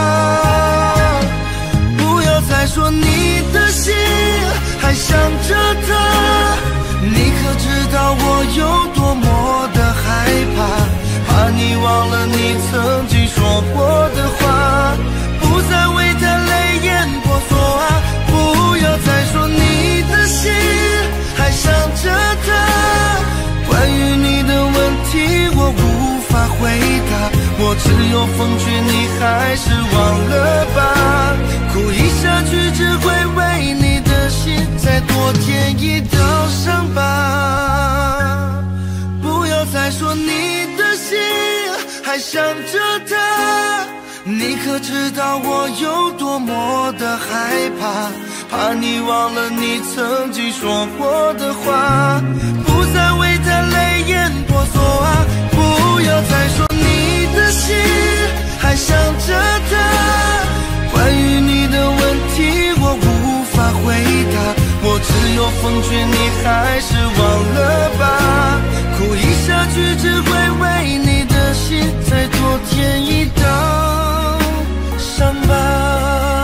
Speaker 7: 不要再说你的心还想着他。你可知道我有多么的害怕？怕你忘了你曾经说过的话，不再为他泪眼婆娑啊！不要再说你的心还想着他，关于你的问题我无法回答，我只有奉劝你还是忘了吧，哭一下去只会为你的心再多添一道伤疤。不要再说你的心还想着他，你可知道我有多么的害怕？怕你忘了你曾经说过的话，不再为他泪眼婆娑啊！不要再说你的心还想着他，关于你的问题我无法回答，我只有奉劝你还是忘了吧，哭一下去只会为你的心再多添一道伤疤。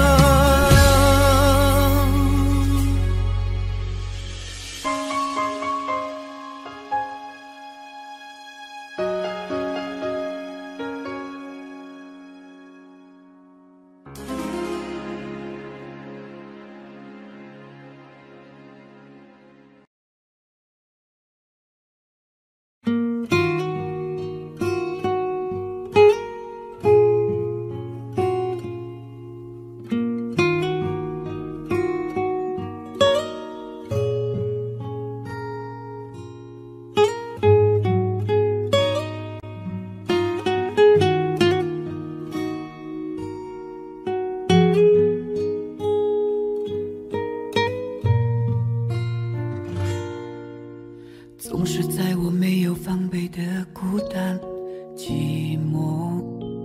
Speaker 3: 总是在我没有防备的孤单寂寞，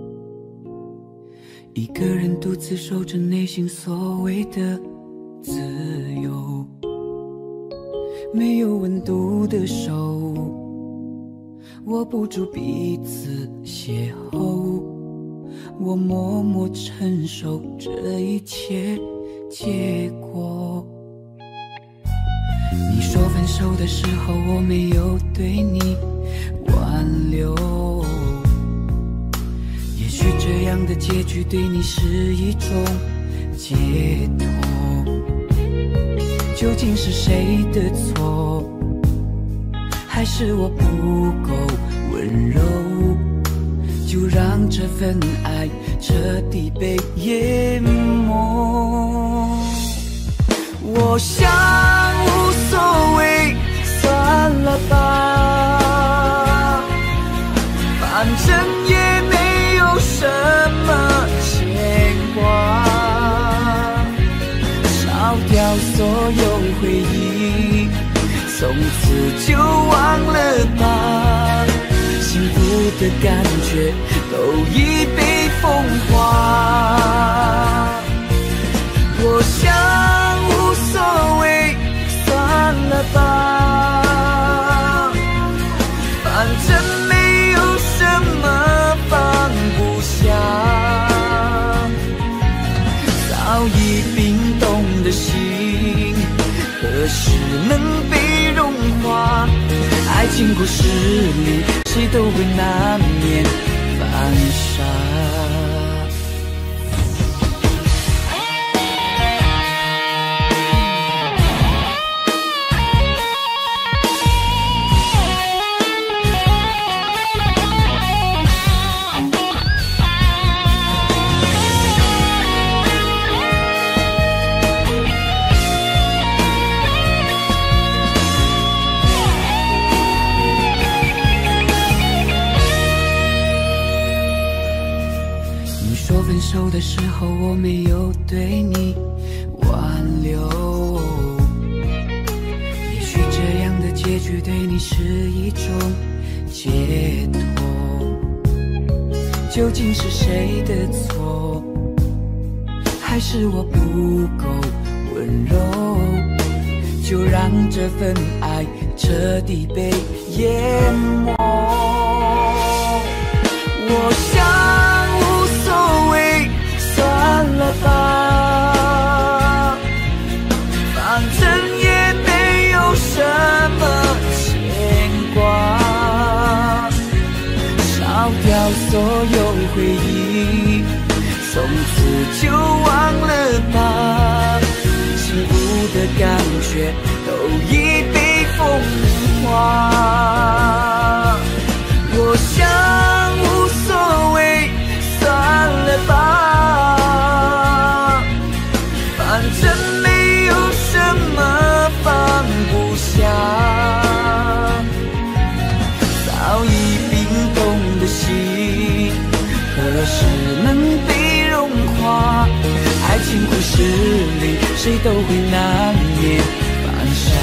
Speaker 3: 一个人独自守着内心所谓的自由，没有温度的手握不住彼此邂逅，我默默承受这一切结果。你说分手的时候我没有对你挽留，
Speaker 4: 样的结局对你是一种解脱，究竟是谁的错？还是我不够温柔？就让这份爱彻底被淹没。我想无所谓，算了吧，反正也没有什么牵挂，烧掉所有回忆，从此就忘了吧，幸福的感觉都已被风化。我想无所谓，算了吧，反正没有什么放不下，早已冰冻的心何时能被融化？爱情故事里谁都会难免犯傻。分手的时候我没有对你挽留，也许这样的结局对你是一种解脱，究竟是谁的错？还是我不够温柔？就让这份爱彻底被淹没。我想无所谓，算了吧，反正也没有什么牵挂，烧掉所有回忆，从此就忘了吧，幸福的感觉都已被风化。我想无所谓，算了吧，反正没有什么放不下，早已冰冻的心何时能被融化？爱情故事里谁都会难免犯傻。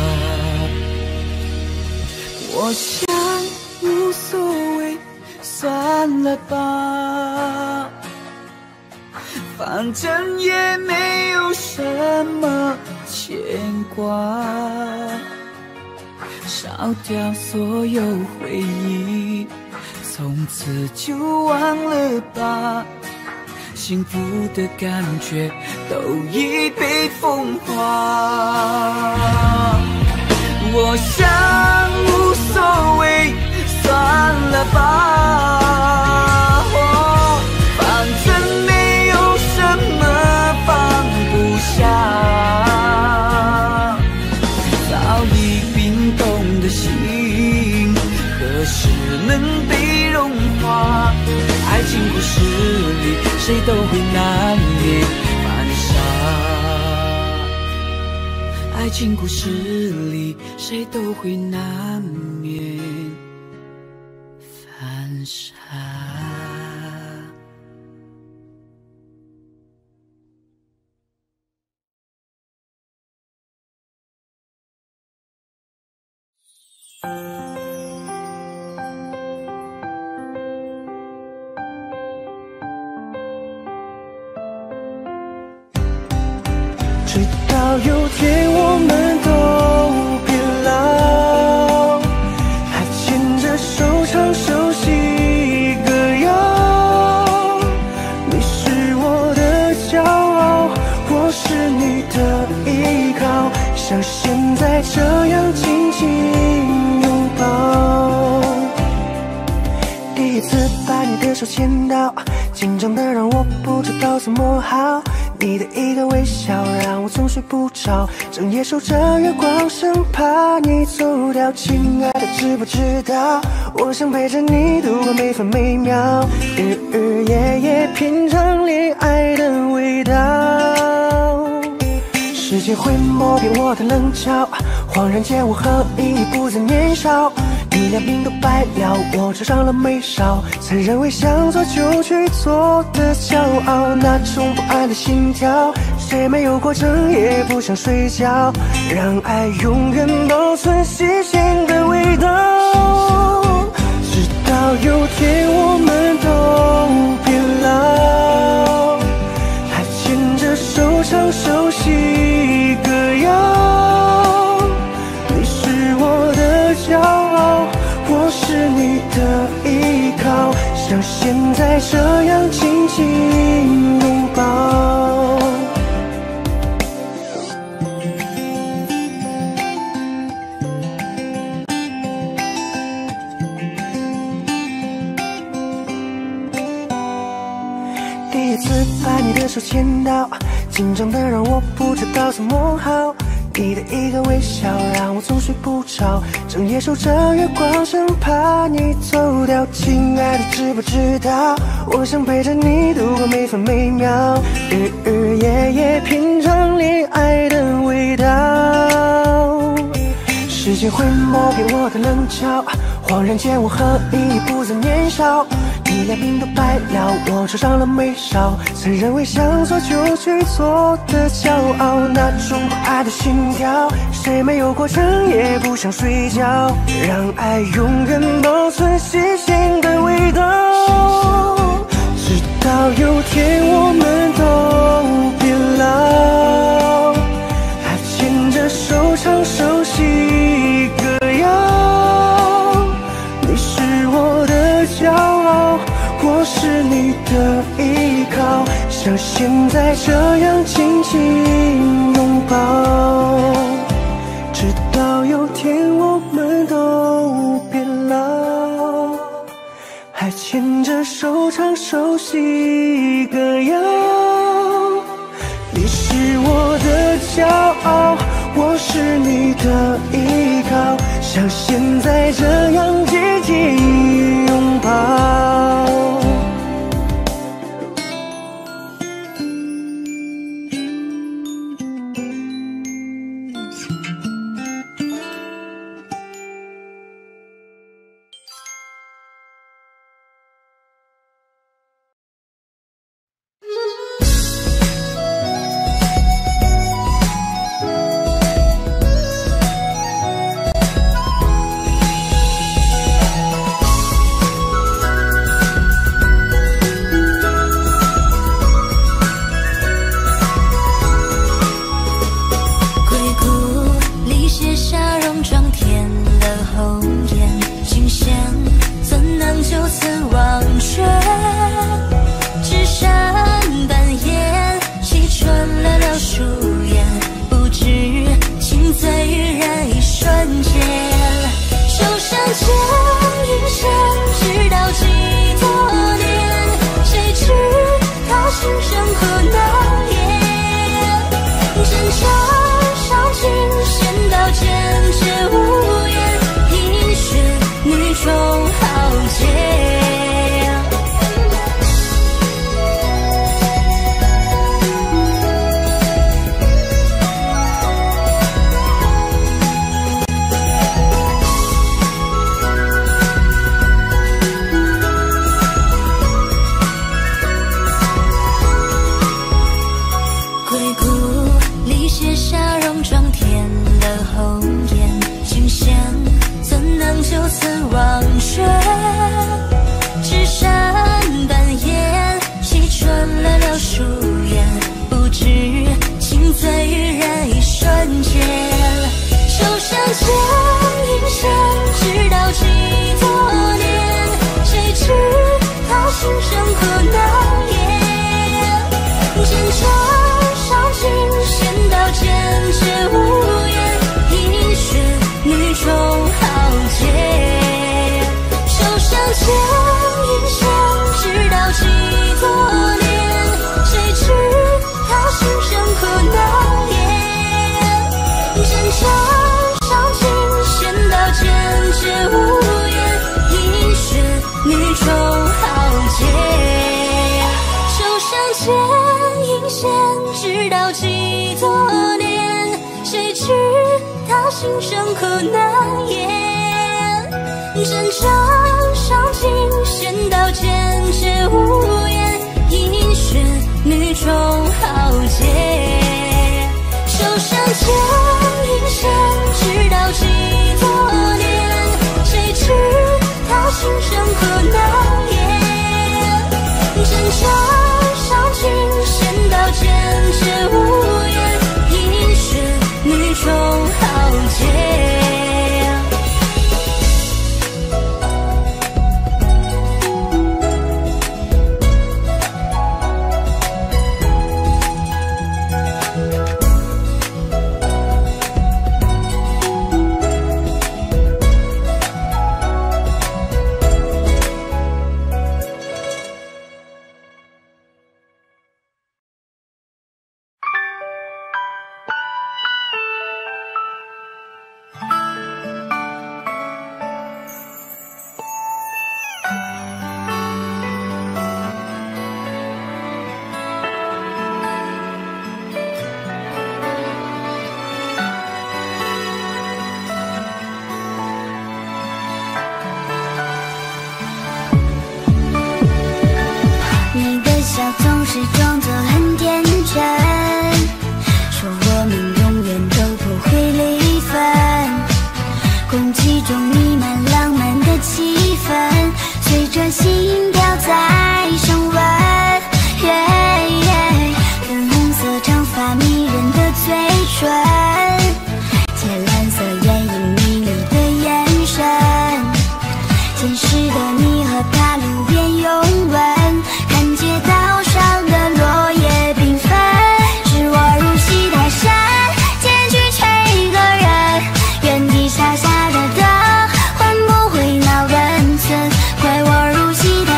Speaker 4: 我想无所谓，算了吧，反正也没有什么牵挂，烧掉所有回忆，从此就忘了吧，幸福的感觉都已被风化。我想无所谓，算了吧，反正没有什么放不下，早已冰冻的心何时能被融化？爱情故事里谁都会难免犯傻，爱情故事里谁都会难免犯傻。
Speaker 3: 直到有天我们都变老，还牵着手唱熟悉歌谣。你是我的骄傲，我是你的依靠，像现在这样紧紧拥抱。第一次把你的手牵到， 紧张的让我不知道怎么好。你的一个微笑让我总睡不着，整夜守着月光，生怕你走掉。亲爱的，知不知道？我想陪着你度过每分每秒，日日夜夜品尝恋爱的味道。时间会磨平我的棱角，恍然间我和你已不再年少。你两鬓都白了，我遮上了眉梢，才认为想做就去做的骄傲。那种不安的心跳，谁没有过整夜不想睡觉？让爱永远保存新鲜的味道，直到有天我们都变老，还牵着手唱熟悉歌谣。你是我的骄傲，我是你的依靠，像现在这样紧紧拥抱。第一次把你的手牵到，紧张的让我不知道怎么好。你的一个微笑让我总睡不着，整夜守着月光，生怕你走掉。亲爱的，知不知道？我想陪着你度过每分每秒，日日夜夜品尝恋爱的味道。时间会磨平我的棱角，恍然间我和你已不再年少。你两鬓都白了，我遮上了眉梢，才认为想做就去做的骄傲。那种不安的心跳，谁没有过整夜不想睡觉？让爱永远保存新鲜的味道，直到有天我们都变老，还牵着手唱熟悉歌谣。你是我的骄傲，我是你的依靠，像现在这样紧紧拥抱，直到有天我们都变老，还牵着手唱熟悉歌谣。你是我的骄傲，我是你的依靠，像现在这样紧紧拥抱。
Speaker 6: 牵一线，直到几多
Speaker 5: 心声和难言，真诚伤情先道歉，却无言一旋女中豪杰。手上牵一线，直到几多年，谁知道心声和难言，真诚伤情先道歉，却无言一旋女中豪杰。
Speaker 6: 下的灯换不回那温存，怪我入戏太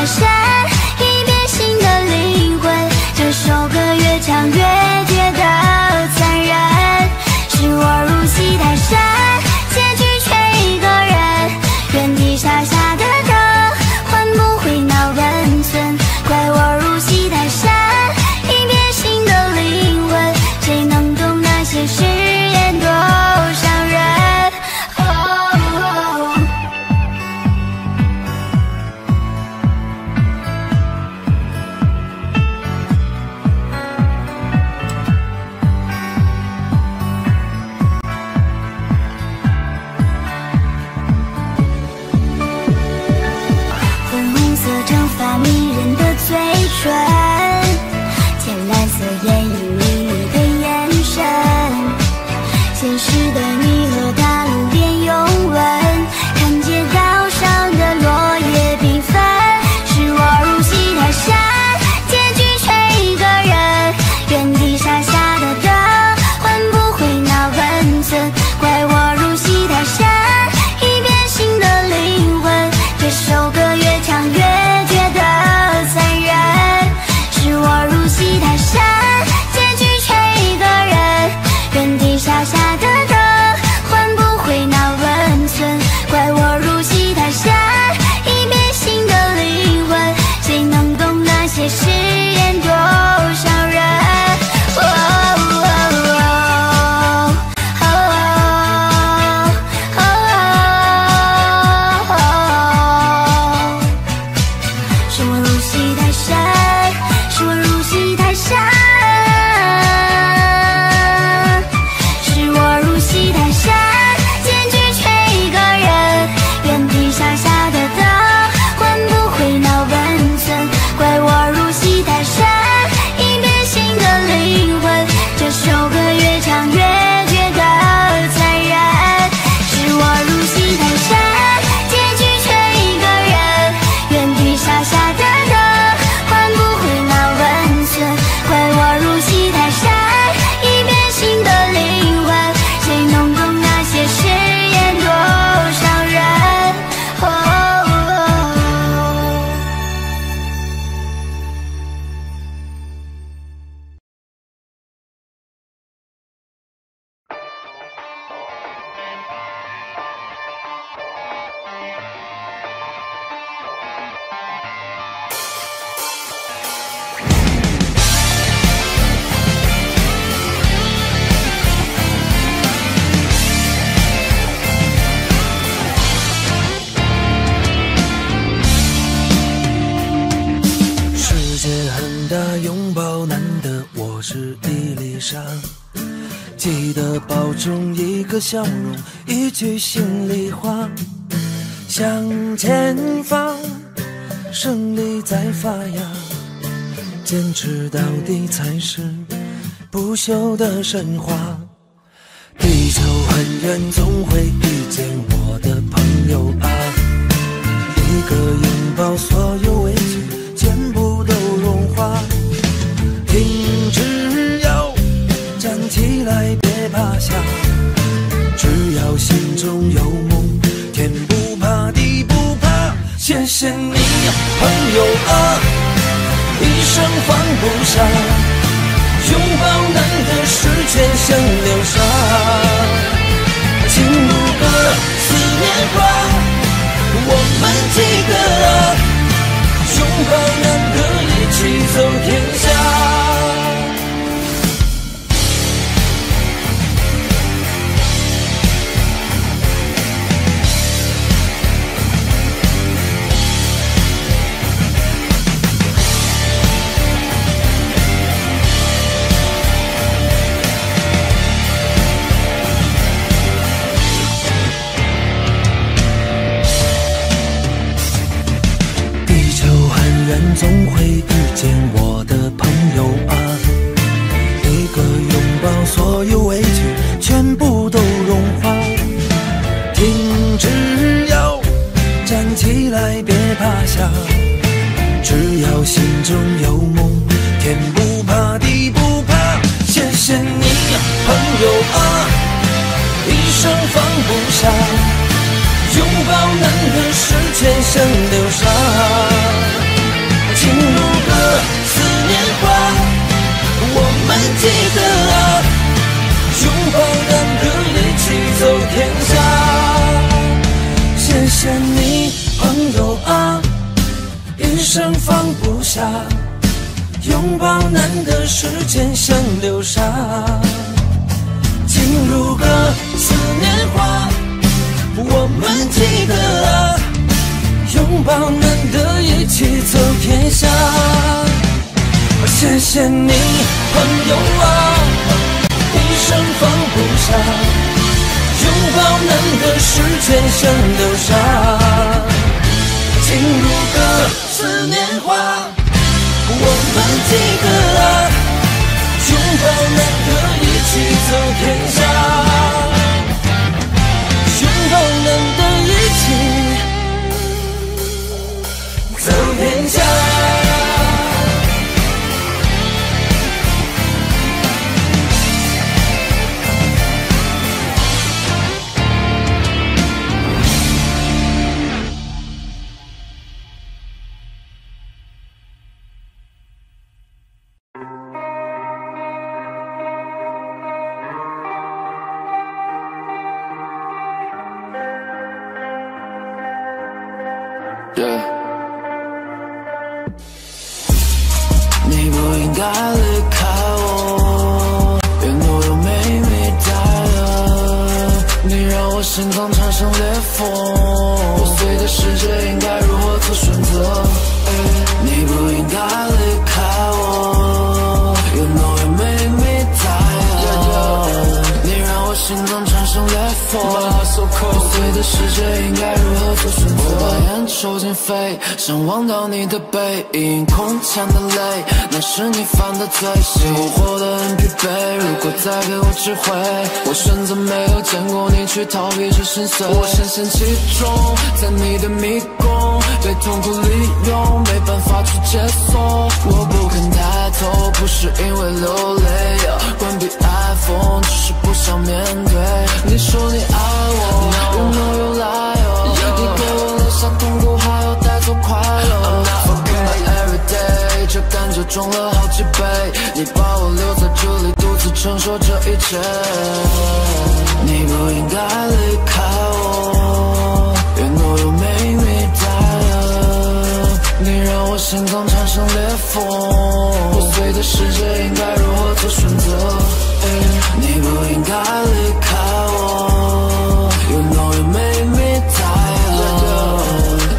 Speaker 7: 大拥抱难得，我是一粒沙，记得保重一个笑容，一句心里话。向前方，胜利在发芽，坚持到底才是不朽的神话。地球很远，总会遇见我的朋友啊，一个拥抱，所有委屈全部都融化。挺直腰，站起来别趴下，只要心中有梦，天不怕地不怕。谢谢你朋友啊，一生放不下，拥抱难得是全像流沙。情如歌，思念花，我们几个啊，拥抱难得一起走天下。总会遇见我的朋友啊，一个拥抱，所有委屈全部都融化。挺直腰，站起来别趴下，只要心中有梦，天不怕地不怕。谢谢你朋友啊，一生放不下，拥抱难得是全像流沙。情如歌，思念花，我们记得啊，拥抱难得一起走天下。谢谢你朋友啊，一生放不下，拥抱难得是全像流沙。情如歌，思念花，我们记得啊，拥抱难得一起走天下。谢谢你朋友啊，一生放不下，拥抱难得是全像流沙。情如歌，思念花，我们记得啊，拥抱难得一起走天下。拥抱难得一起走天下。
Speaker 3: 你不应该离开我，沿路都没你带了，你让我心脏产生裂缝，破碎的世界应该如何做选择？你不应该离开我，沿路也没你带了，你让我心脏产生裂缝，破碎的世界应该如何做选择？我把眼抽进肺，想忘掉你的背影，空腔的泪，那是你犯的罪行。我活得很疲惫，如果再给我机会，我选择没有见过你去逃避这心碎。我深陷其中，在你的迷宫被痛苦利用，没办法去解锁。我不肯抬头，不是因为流泪，关闭 iPhone 只是不想面对。你说你爱我 ，You know you lie， 你给我留下痛苦，还要带走快乐。Fucking my everyday， 这感觉重了好几倍。你把我留在这里，独自承受这一切。你不应该离开我，沿路都没你带了，你让我心脏产生裂缝，破碎的世界应该如何做选择？你不应该离开我，You know you made me tired，你让我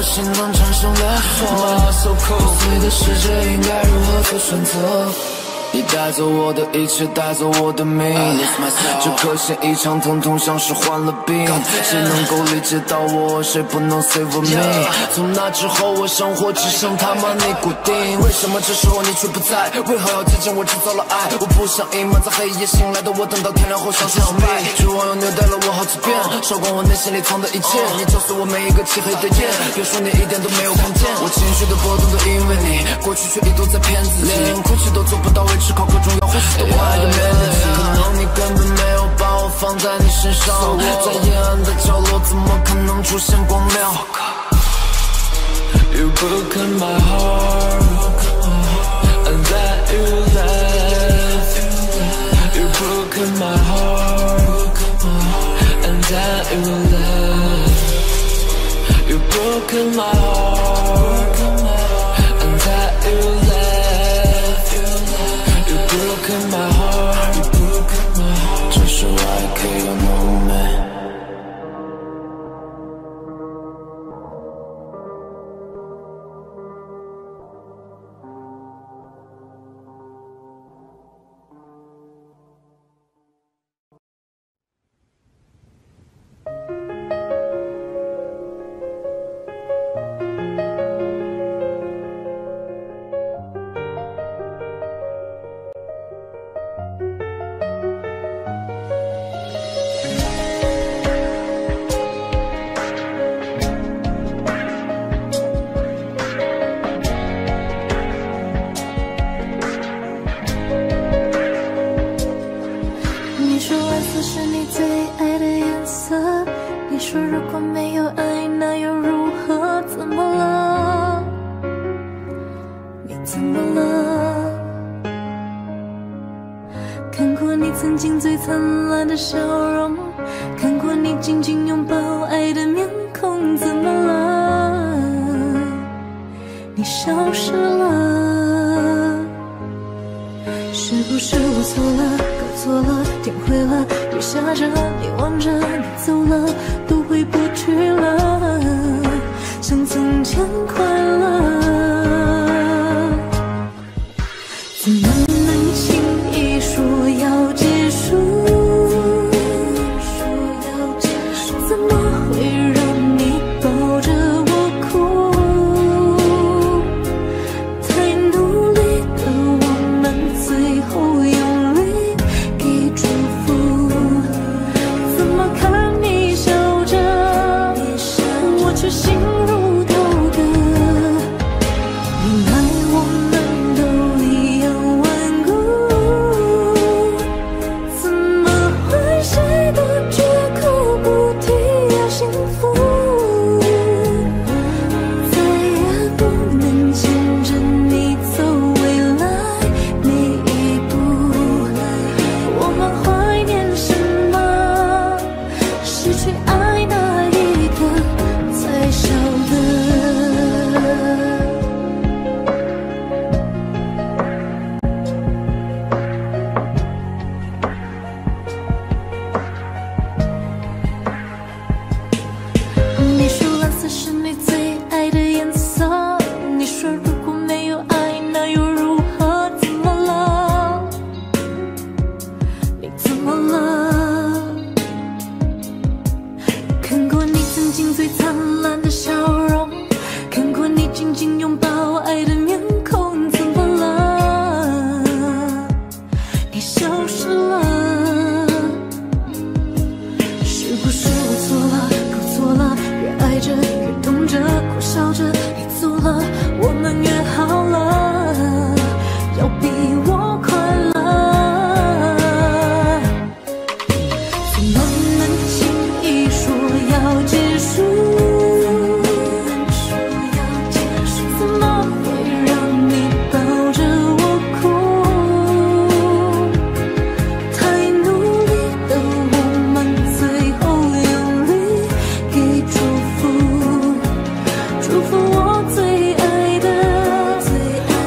Speaker 1: 我心脏产生裂缝。破碎的世界应该如何做选择？你带走我的一切，带走我的命。这颗心一场疼痛，像是患了病。谁能够理解到我？谁不能 save me？ 从那之后，我生活只剩他妈尼古丁。为什么这时候你却不在？为何要接近我制造了爱？我不想隐瞒，在黑夜醒来的我，等到天亮后相信失败。绝望又虐待了我好几遍，烧光我内心里藏的一切。你浇碎我每一个漆黑的夜，别说你一点都没有看见。我情绪的波动都因为你，过去却一度在骗自己，连哭泣都做不到，只靠各种要呼吸的话也没力气。可能你根本没有把我放在你身上，在阴暗的角落怎么可能出现光亮？ You broken my heart and that you left. You broken my heart and that you left. You broken my heart and that you left. You broken my heart. 这是 YK 的浓眉。
Speaker 6: 祝福我最爱的。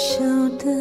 Speaker 5: 晓得。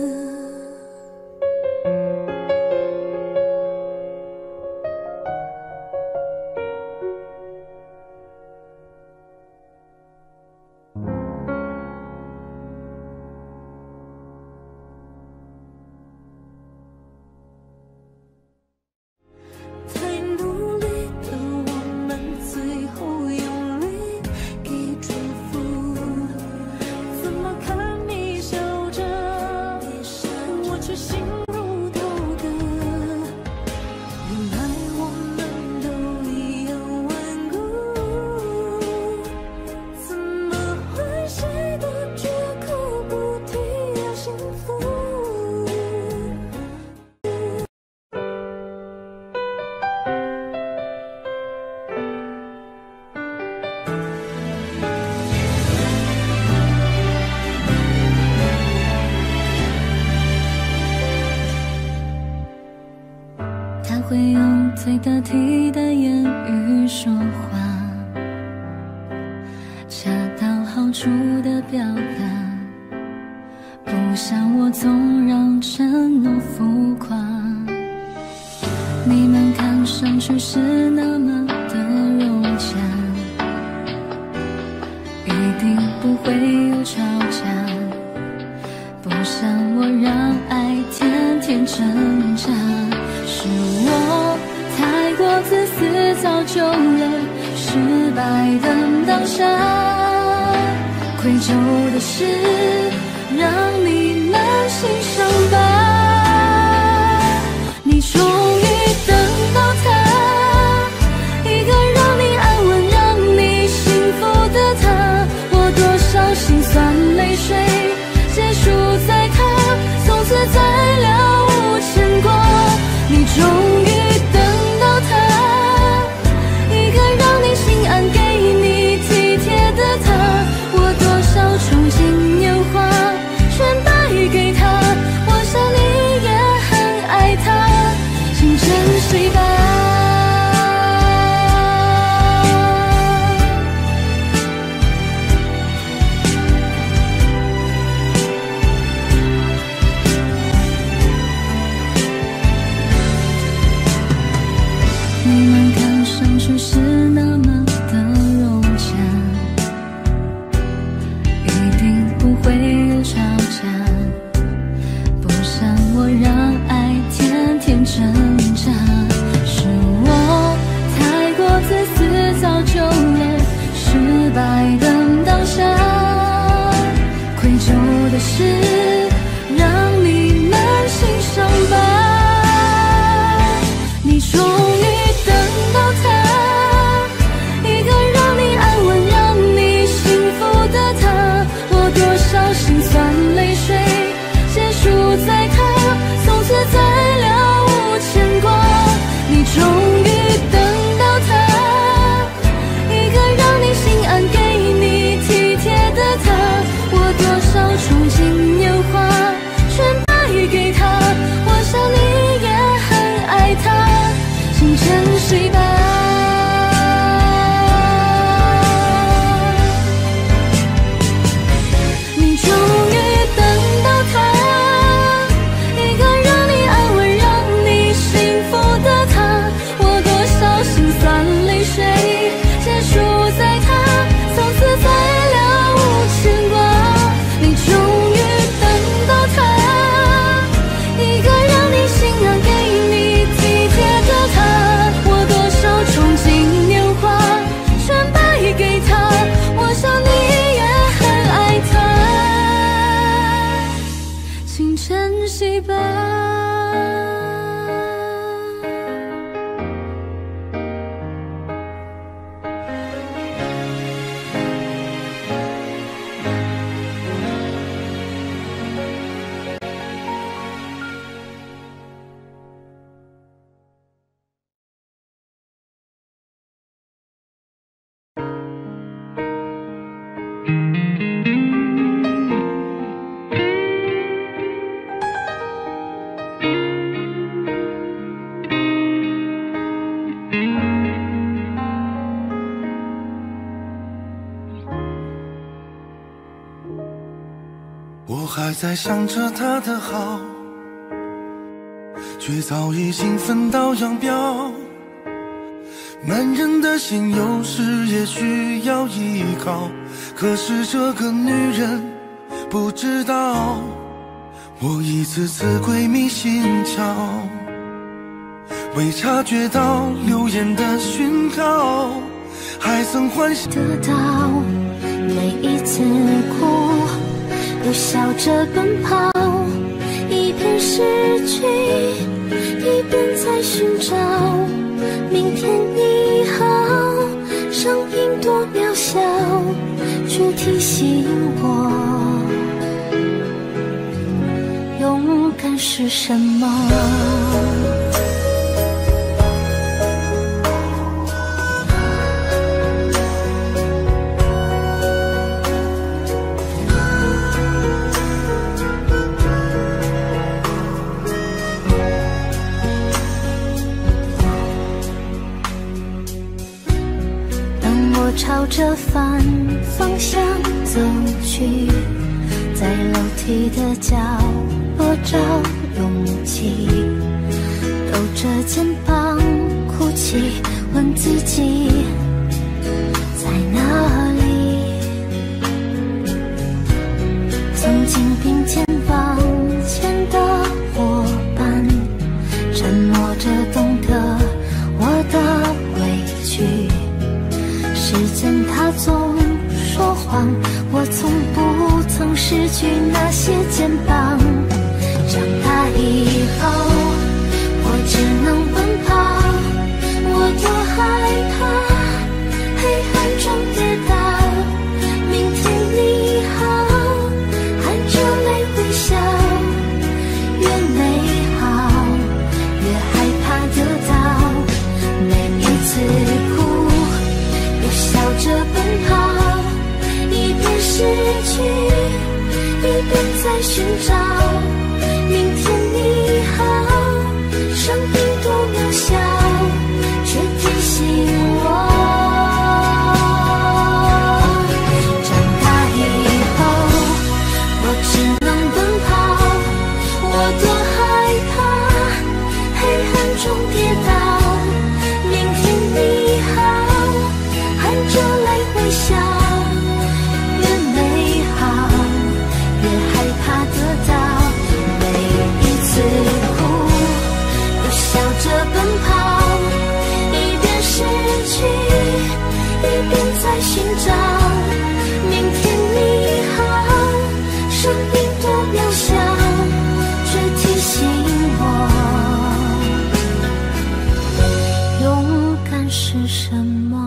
Speaker 9: 会用最得体的言语说话，恰到好处的表达，不像我总让承诺浮夸。你们看上去是那么的融洽，一定不会有吵架，不像我让爱天天挣扎。是我太过自私，造就了失败的当下。愧疚的事让你难心伤疤。你终于等到他，一个让你安稳让你幸福的他。我多少心酸泪水结束在他，从此再了无牵挂。你终于等到他，一个让你心安给你体贴的他。我多少憧憬年华全败给他，
Speaker 7: 我还在想着他的好，却早已经分道扬镳。男人的心有时也需要依靠，可是这个女人不知道，我一次次鬼迷心窍，未察觉到流言的讯号，还曾幻想
Speaker 9: 得到。每一次哭，又笑着奔跑，一边失去，一边在寻找明天你好。声音多渺小，却提醒我，勇敢是什么。朝着反方向走去，在楼梯的角落找勇气，抖着肩膀哭泣，问自己在哪里。曾经并肩往前的伙伴，沉默着懂得我的委屈。时间它总说谎，我从不曾失去那些肩膀。长大以后，我只能奔跑，我多害怕黑暗中跌倒。明天你好，含着泪微笑，越美好越害怕得到。每一次哭，笑着奔跑，一边失去，一边在寻找明天你好。生命多渺小，却提醒我，长大以后，我只能奔跑，我多害怕黑暗中跌倒。明天你好，含着泪微笑，越美好越害怕得到。每一次哭，又笑着奔跑，一边失去，一边在寻找明天你好。生命多渺小，却提醒我，勇敢是什么。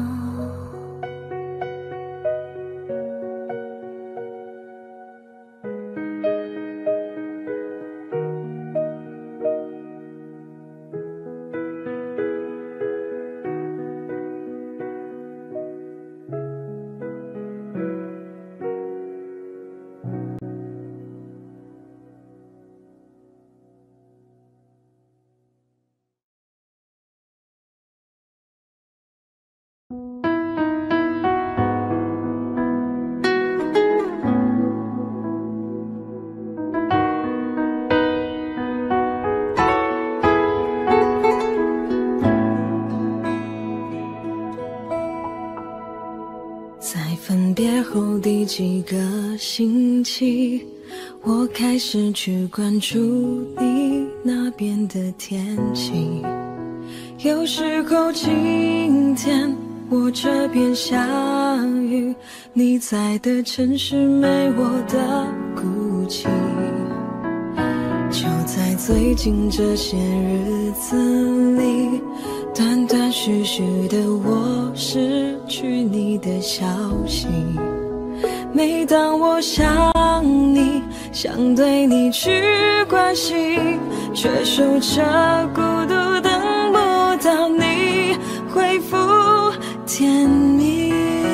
Speaker 10: 分别后第几个星期，我开始去关注你那边的天气。有时候晴天，我这边下雨，你在的城市没我的孤寂。就在最近这些日子里，断断续续的我失去你的消息。每当我想你，想对你去关心，却守着孤独，等不到你回复甜蜜。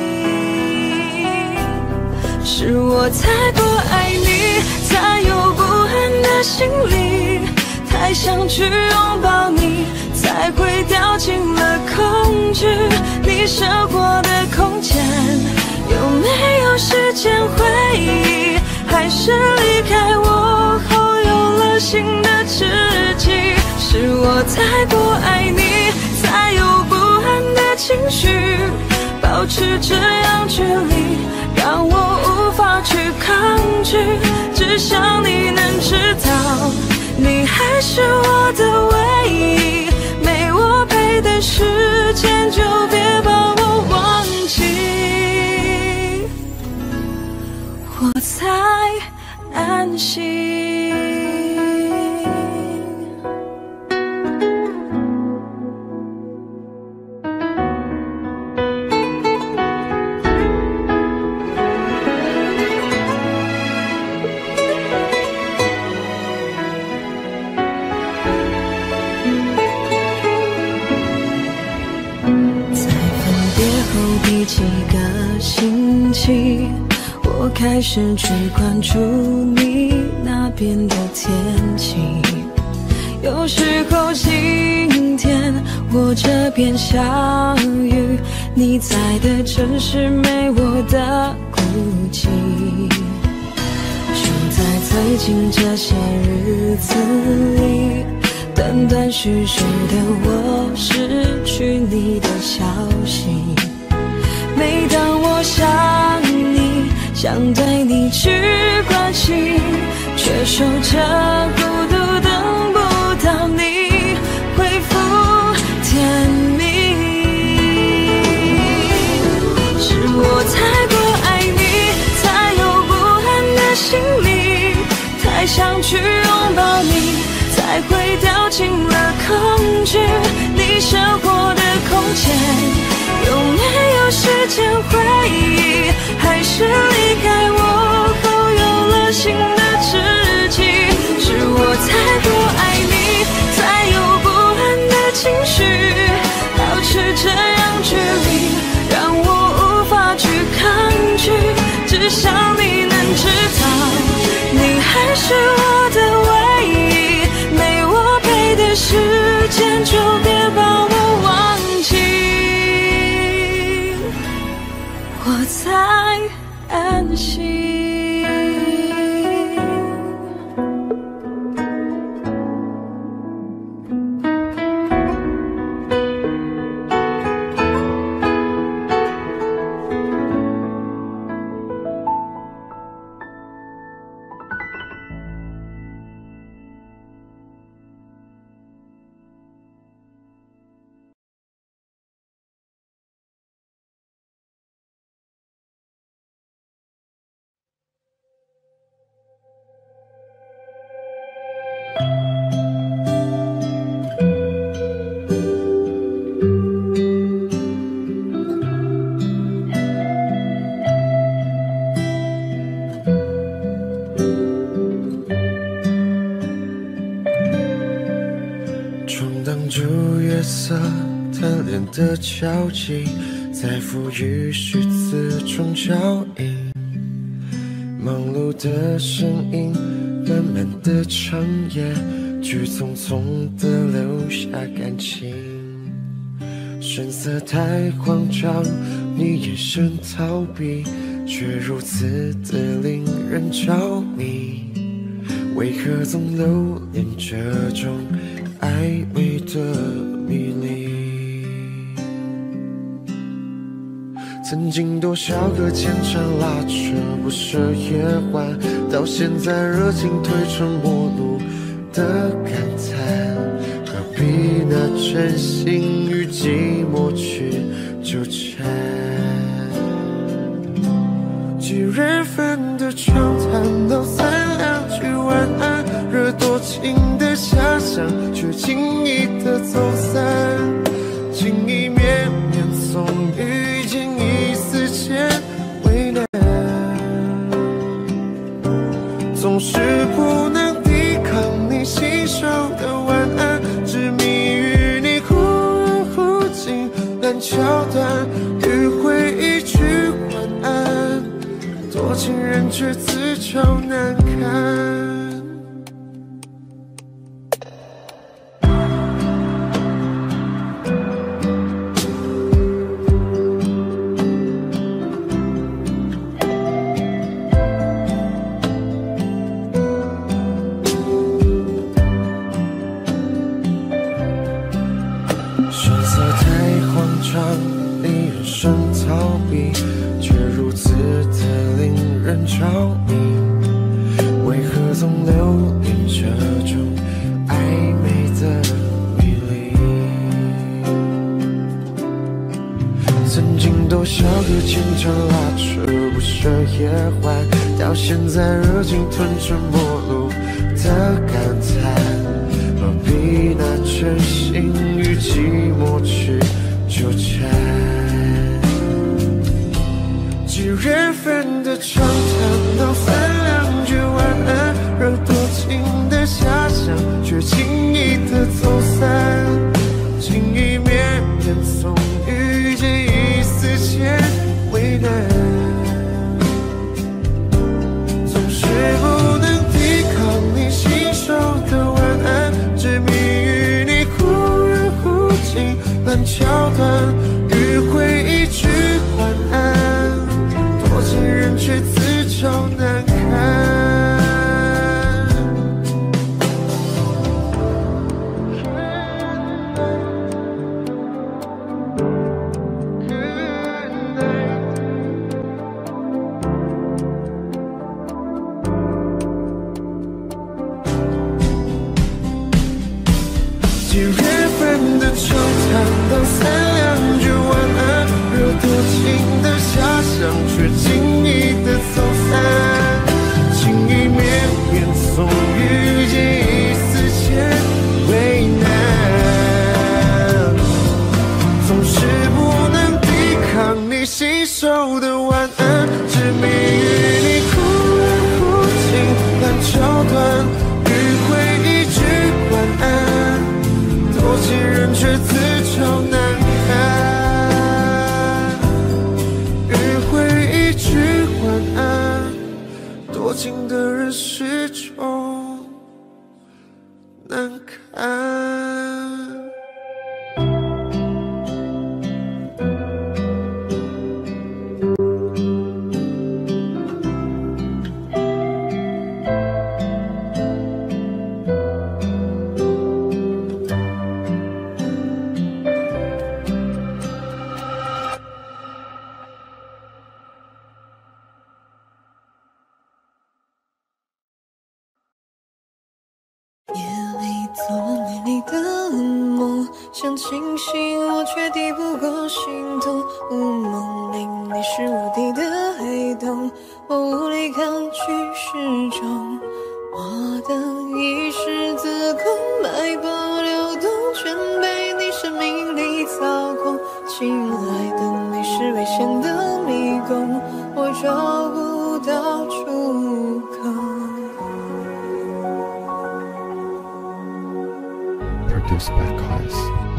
Speaker 10: 是我太不爱你，才有不安的心理，太想去拥抱你，才会掉进了恐惧。你生活的空间有没有时间回忆？还还是离开我后有了新的知己？是我太过爱你，才有不安的情绪，保持这样距离，让我无法去抗拒。只想你能知道，你还是我的唯一，没我陪的时间就别把我忘记，我才安心。几个星期，我开始去关注你那边的天气。有时候晴天，我这边下雨，你在的城市没我的孤寂。就在最近这些日子里，断断续续的我失去你的消息。每当我想你，想对你去关心，却守着孤独等不到你回复甜蜜。是我太过爱你，才有不安的心理，太想去拥抱你，才会掉进了恐惧。你生活的空间有没有时间回忆？还是离开我后有了新的知己？是我太过爱你，才有不安的情绪，保持这样距离，让我无法去抗拒。只想你能知道，你还是我的唯一，没我陪的时间就别把我忘记，我才安心。
Speaker 7: 的交集，在浮于虚词中交映，忙碌的身影，慢慢的长夜，去匆匆的留下感情。神色太慌张，你眼神逃避，却如此的令人着迷。为何总留恋这种暧昧的迷离？曾经多少个牵肠拉扯不舍夜晚，到现在热情褪成陌路的感叹，何必拿真心与寂寞去纠缠？几人份的长谈，道三两句晚安，惹多情的遐想，却轻易的走散，情意绵绵从遇见一丝间为难，总是不能抵抗你信手的晚安，执迷于你忽远忽近烂桥段，与回忆去晚安，多情人却自找难堪。 你，为何总留恋这种暧昧的迷离？曾经多少个牵肠拉扯不舍夜欢，到现在热情吞成陌路的感叹，何必拿真心与寂寞去纠缠？几月份的长谈到三两句晚安，惹多情的遐想却轻易的走散，情意绵绵从遇见一丝牵为难，总是不能抵抗你信手的晚安，执迷于你忽远忽近烂桥段，迂回一句晚安，多情人却自找难堪。几月份的长谈到三两句晚安，惹多情的遐想却轻易的走散，情意绵绵从遇见一丝牵为难，总是不能抵抗你信手的晚安，执迷于你忽远忽近烂桥段，迂回一句晚安，多情人却自找难堪，迂回一句晚安，多情的人始终难堪。
Speaker 10: 做了美丽的梦，想清醒我却抵不过心痛。梦里你是无底的黑洞，我无力抗拒失重。我的意识自控，脉搏流动，全被你生命里操控。亲爱的，你是危险的迷宫，我找不到出口。
Speaker 11: Produced by Cars.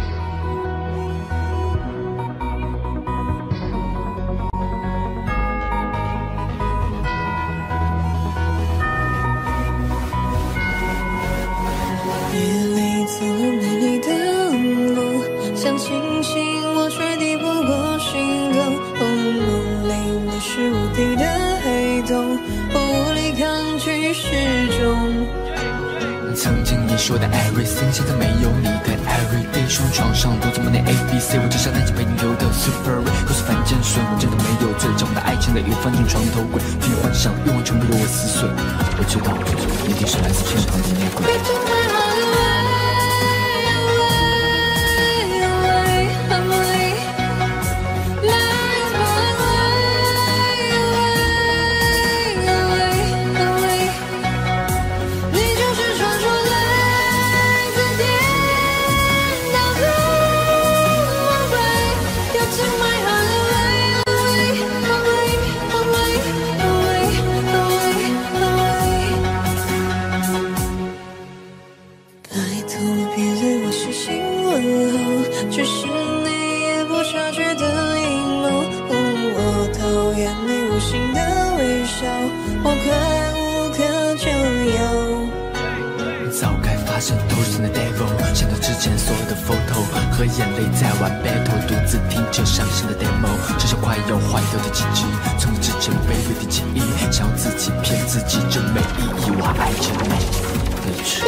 Speaker 10: 夜里做了美丽的梦，想清醒我却抵不过心动。梦里你是无底的黑洞，我无力抗拒失重。
Speaker 8: 曾经你说的 everything， 现在没有你的 everyday， 双床上独自默念 ABC， 我只想那些朋友的 super ray， 可是凡间水我真的没有罪，将我的爱情的一放进床头柜，凭幻想欲望全部由我撕碎。我知道一定是来自天堂的玫瑰。早该发生都是那 devil， 想到之前所有的 photo 和眼泪在玩 battle， 独自听着伤心的 demo， 这是快要坏掉的记忆，从你之前卑微的记忆，想要自己骗自己，这没意义，我爱着你，你却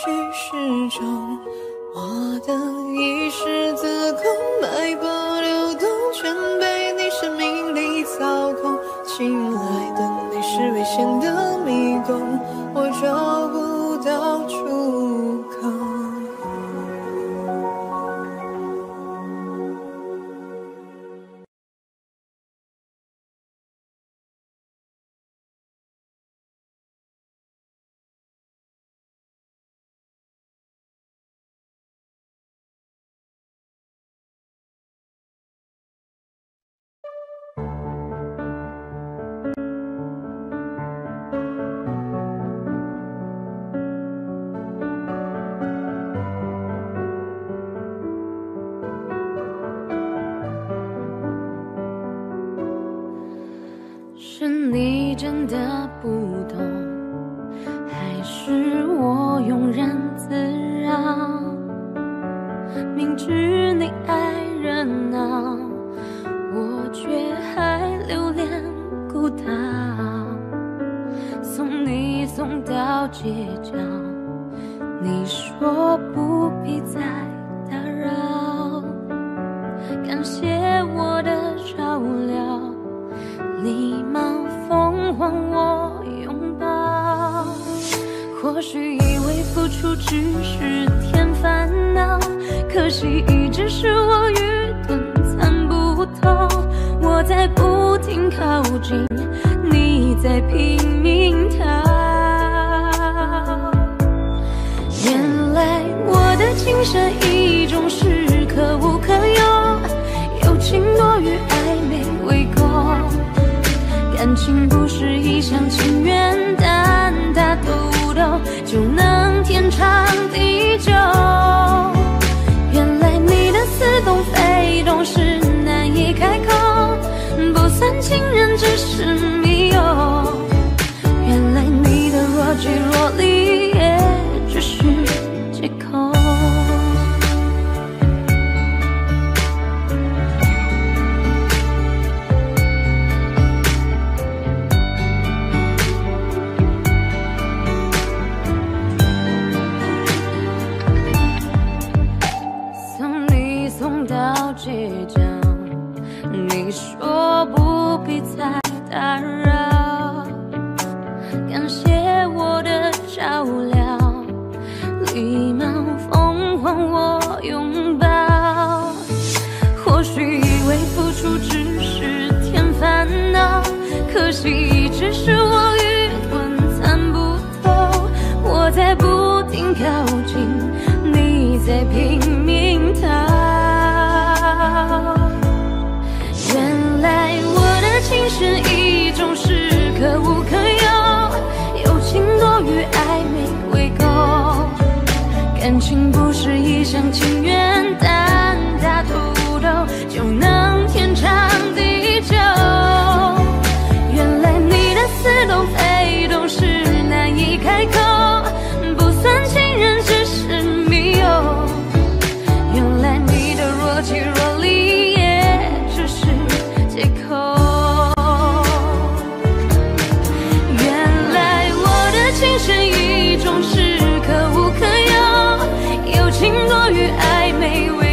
Speaker 10: 始终。我的意识自空脉搏流动，全被你生命力操控。醒来的你是危险的迷宫，我找不到出口。
Speaker 9: 是你真的不懂，还是我庸人自扰？明知你爱热闹，我却还留恋孤岛。送你送到街角，你说不必再打扰。感谢我的照料，礼貌凤凰我拥抱。或许以为付出只是添烦恼，可惜一直是我愚钝参不透。我在不停靠近，你在拼命逃。原来我的情深意重是可无可有，友情多于暧昧未够。感情不是一厢情愿，单打独斗就能天长地久。原来你的似懂非懂是难以开口，不算情人只是密友。原来你的若即若离也只是借口。街角，你说不必再打扰。感谢我的照料，礼貌凤凰我拥抱。或许以为付出只是添烦恼，可惜只是我愚钝参不透。我在不停靠近，你在拼命逃。原来我的情深意重是可无可有，友情多于暧昧未够。感情不是一厢情愿，单打独斗就能天长地久。原来你的似懂非懂是难以开口，不算情人只是密友。原来你的若即若离也只是借口。原来我的情深意重是可无可有，友情多于暧昧。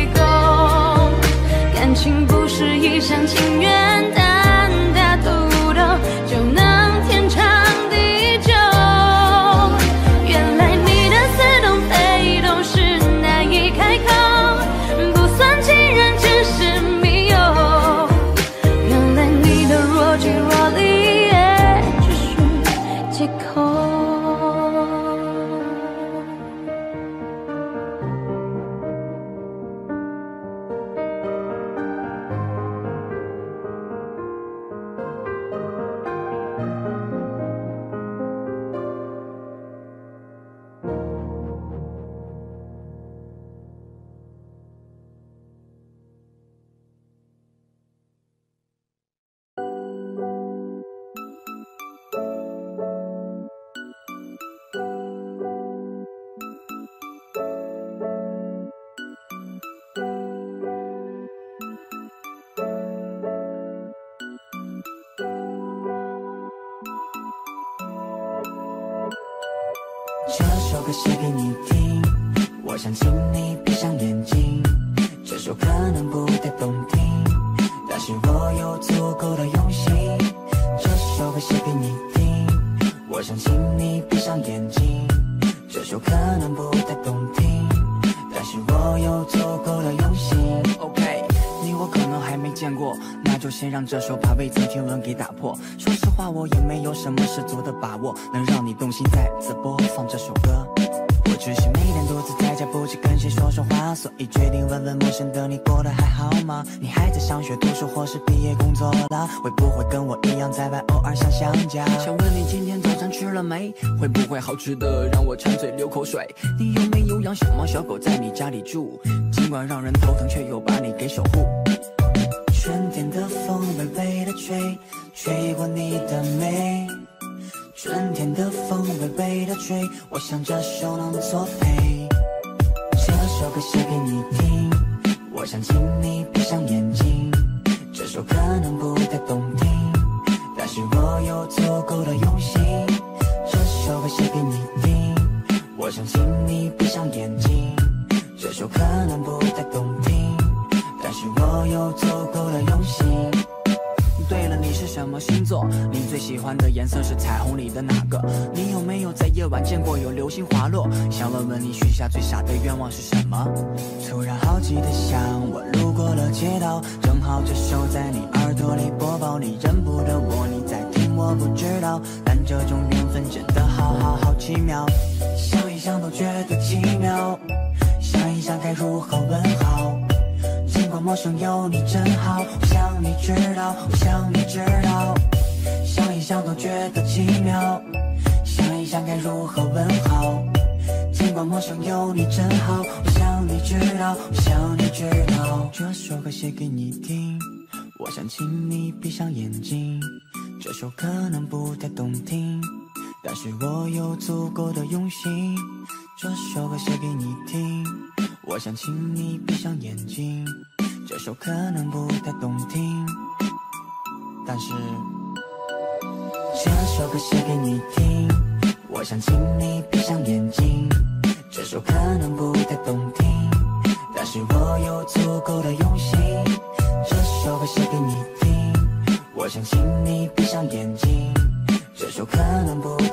Speaker 3: 歌写给你听，我想请你闭上眼睛。这首可能不太动听，但是我有足够的用心。这首歌写给你听，我想请你闭上眼睛。这首可能不太动听，但是我有足够的用心。OK， 你我可能还没见过，那就先让这首把未曾听闻给打破。说实话，我也没有什么十足的把握，能让你动心再次播放这首歌。我只是每天独自在家，不知跟谁说说话，所以决定问问陌生的你过得还好吗？你还在上学读书，或是毕业工作了？会不会跟我一样在外偶尔想家？想问你今天早餐吃了没？会不会好吃的让我馋嘴流口水？你有没有养小猫小狗在你家里住？尽管让人头疼，却又把你给守护。春天的风微微的吹，吹过你的眉。春天的风微微的吹，我想这首能作陪。这首歌写给你听，我想请你闭上眼睛。这首可能不太动听，但是我有足够的用心。这首歌写给你听，我想请你闭上眼睛。这首可能不太动听，但是我有足够的用心。对了，你是什么星座？你最喜欢的颜色是彩虹里的哪个？你有没有在夜晚见过有流星滑落？想问问你许下最傻的愿望是什么？突然好奇的想，我路过了街道，正好这首在你耳朵里播报，你认不得我，你在听我不知道，但这种缘分真的好奇妙，想一想都觉得奇妙，想一想该如何问好。尽管陌生有你真好，我想你知道，我想你知道，想一想都觉得奇妙，想一想该如何问好。尽管陌生有你真好，我想你知道，我想你知道。这首歌写给你听，我想请你闭上眼睛。这首可能不太动听，但是我有足够的用心。这首歌写给你听，我想请你闭上眼睛。这首可能不太动听，但是这首歌写给你听，我想请你闭上眼睛。这首可能不太动听，但是我有足够的用心。这首歌写给你听，我想请你闭上眼睛。这首可能不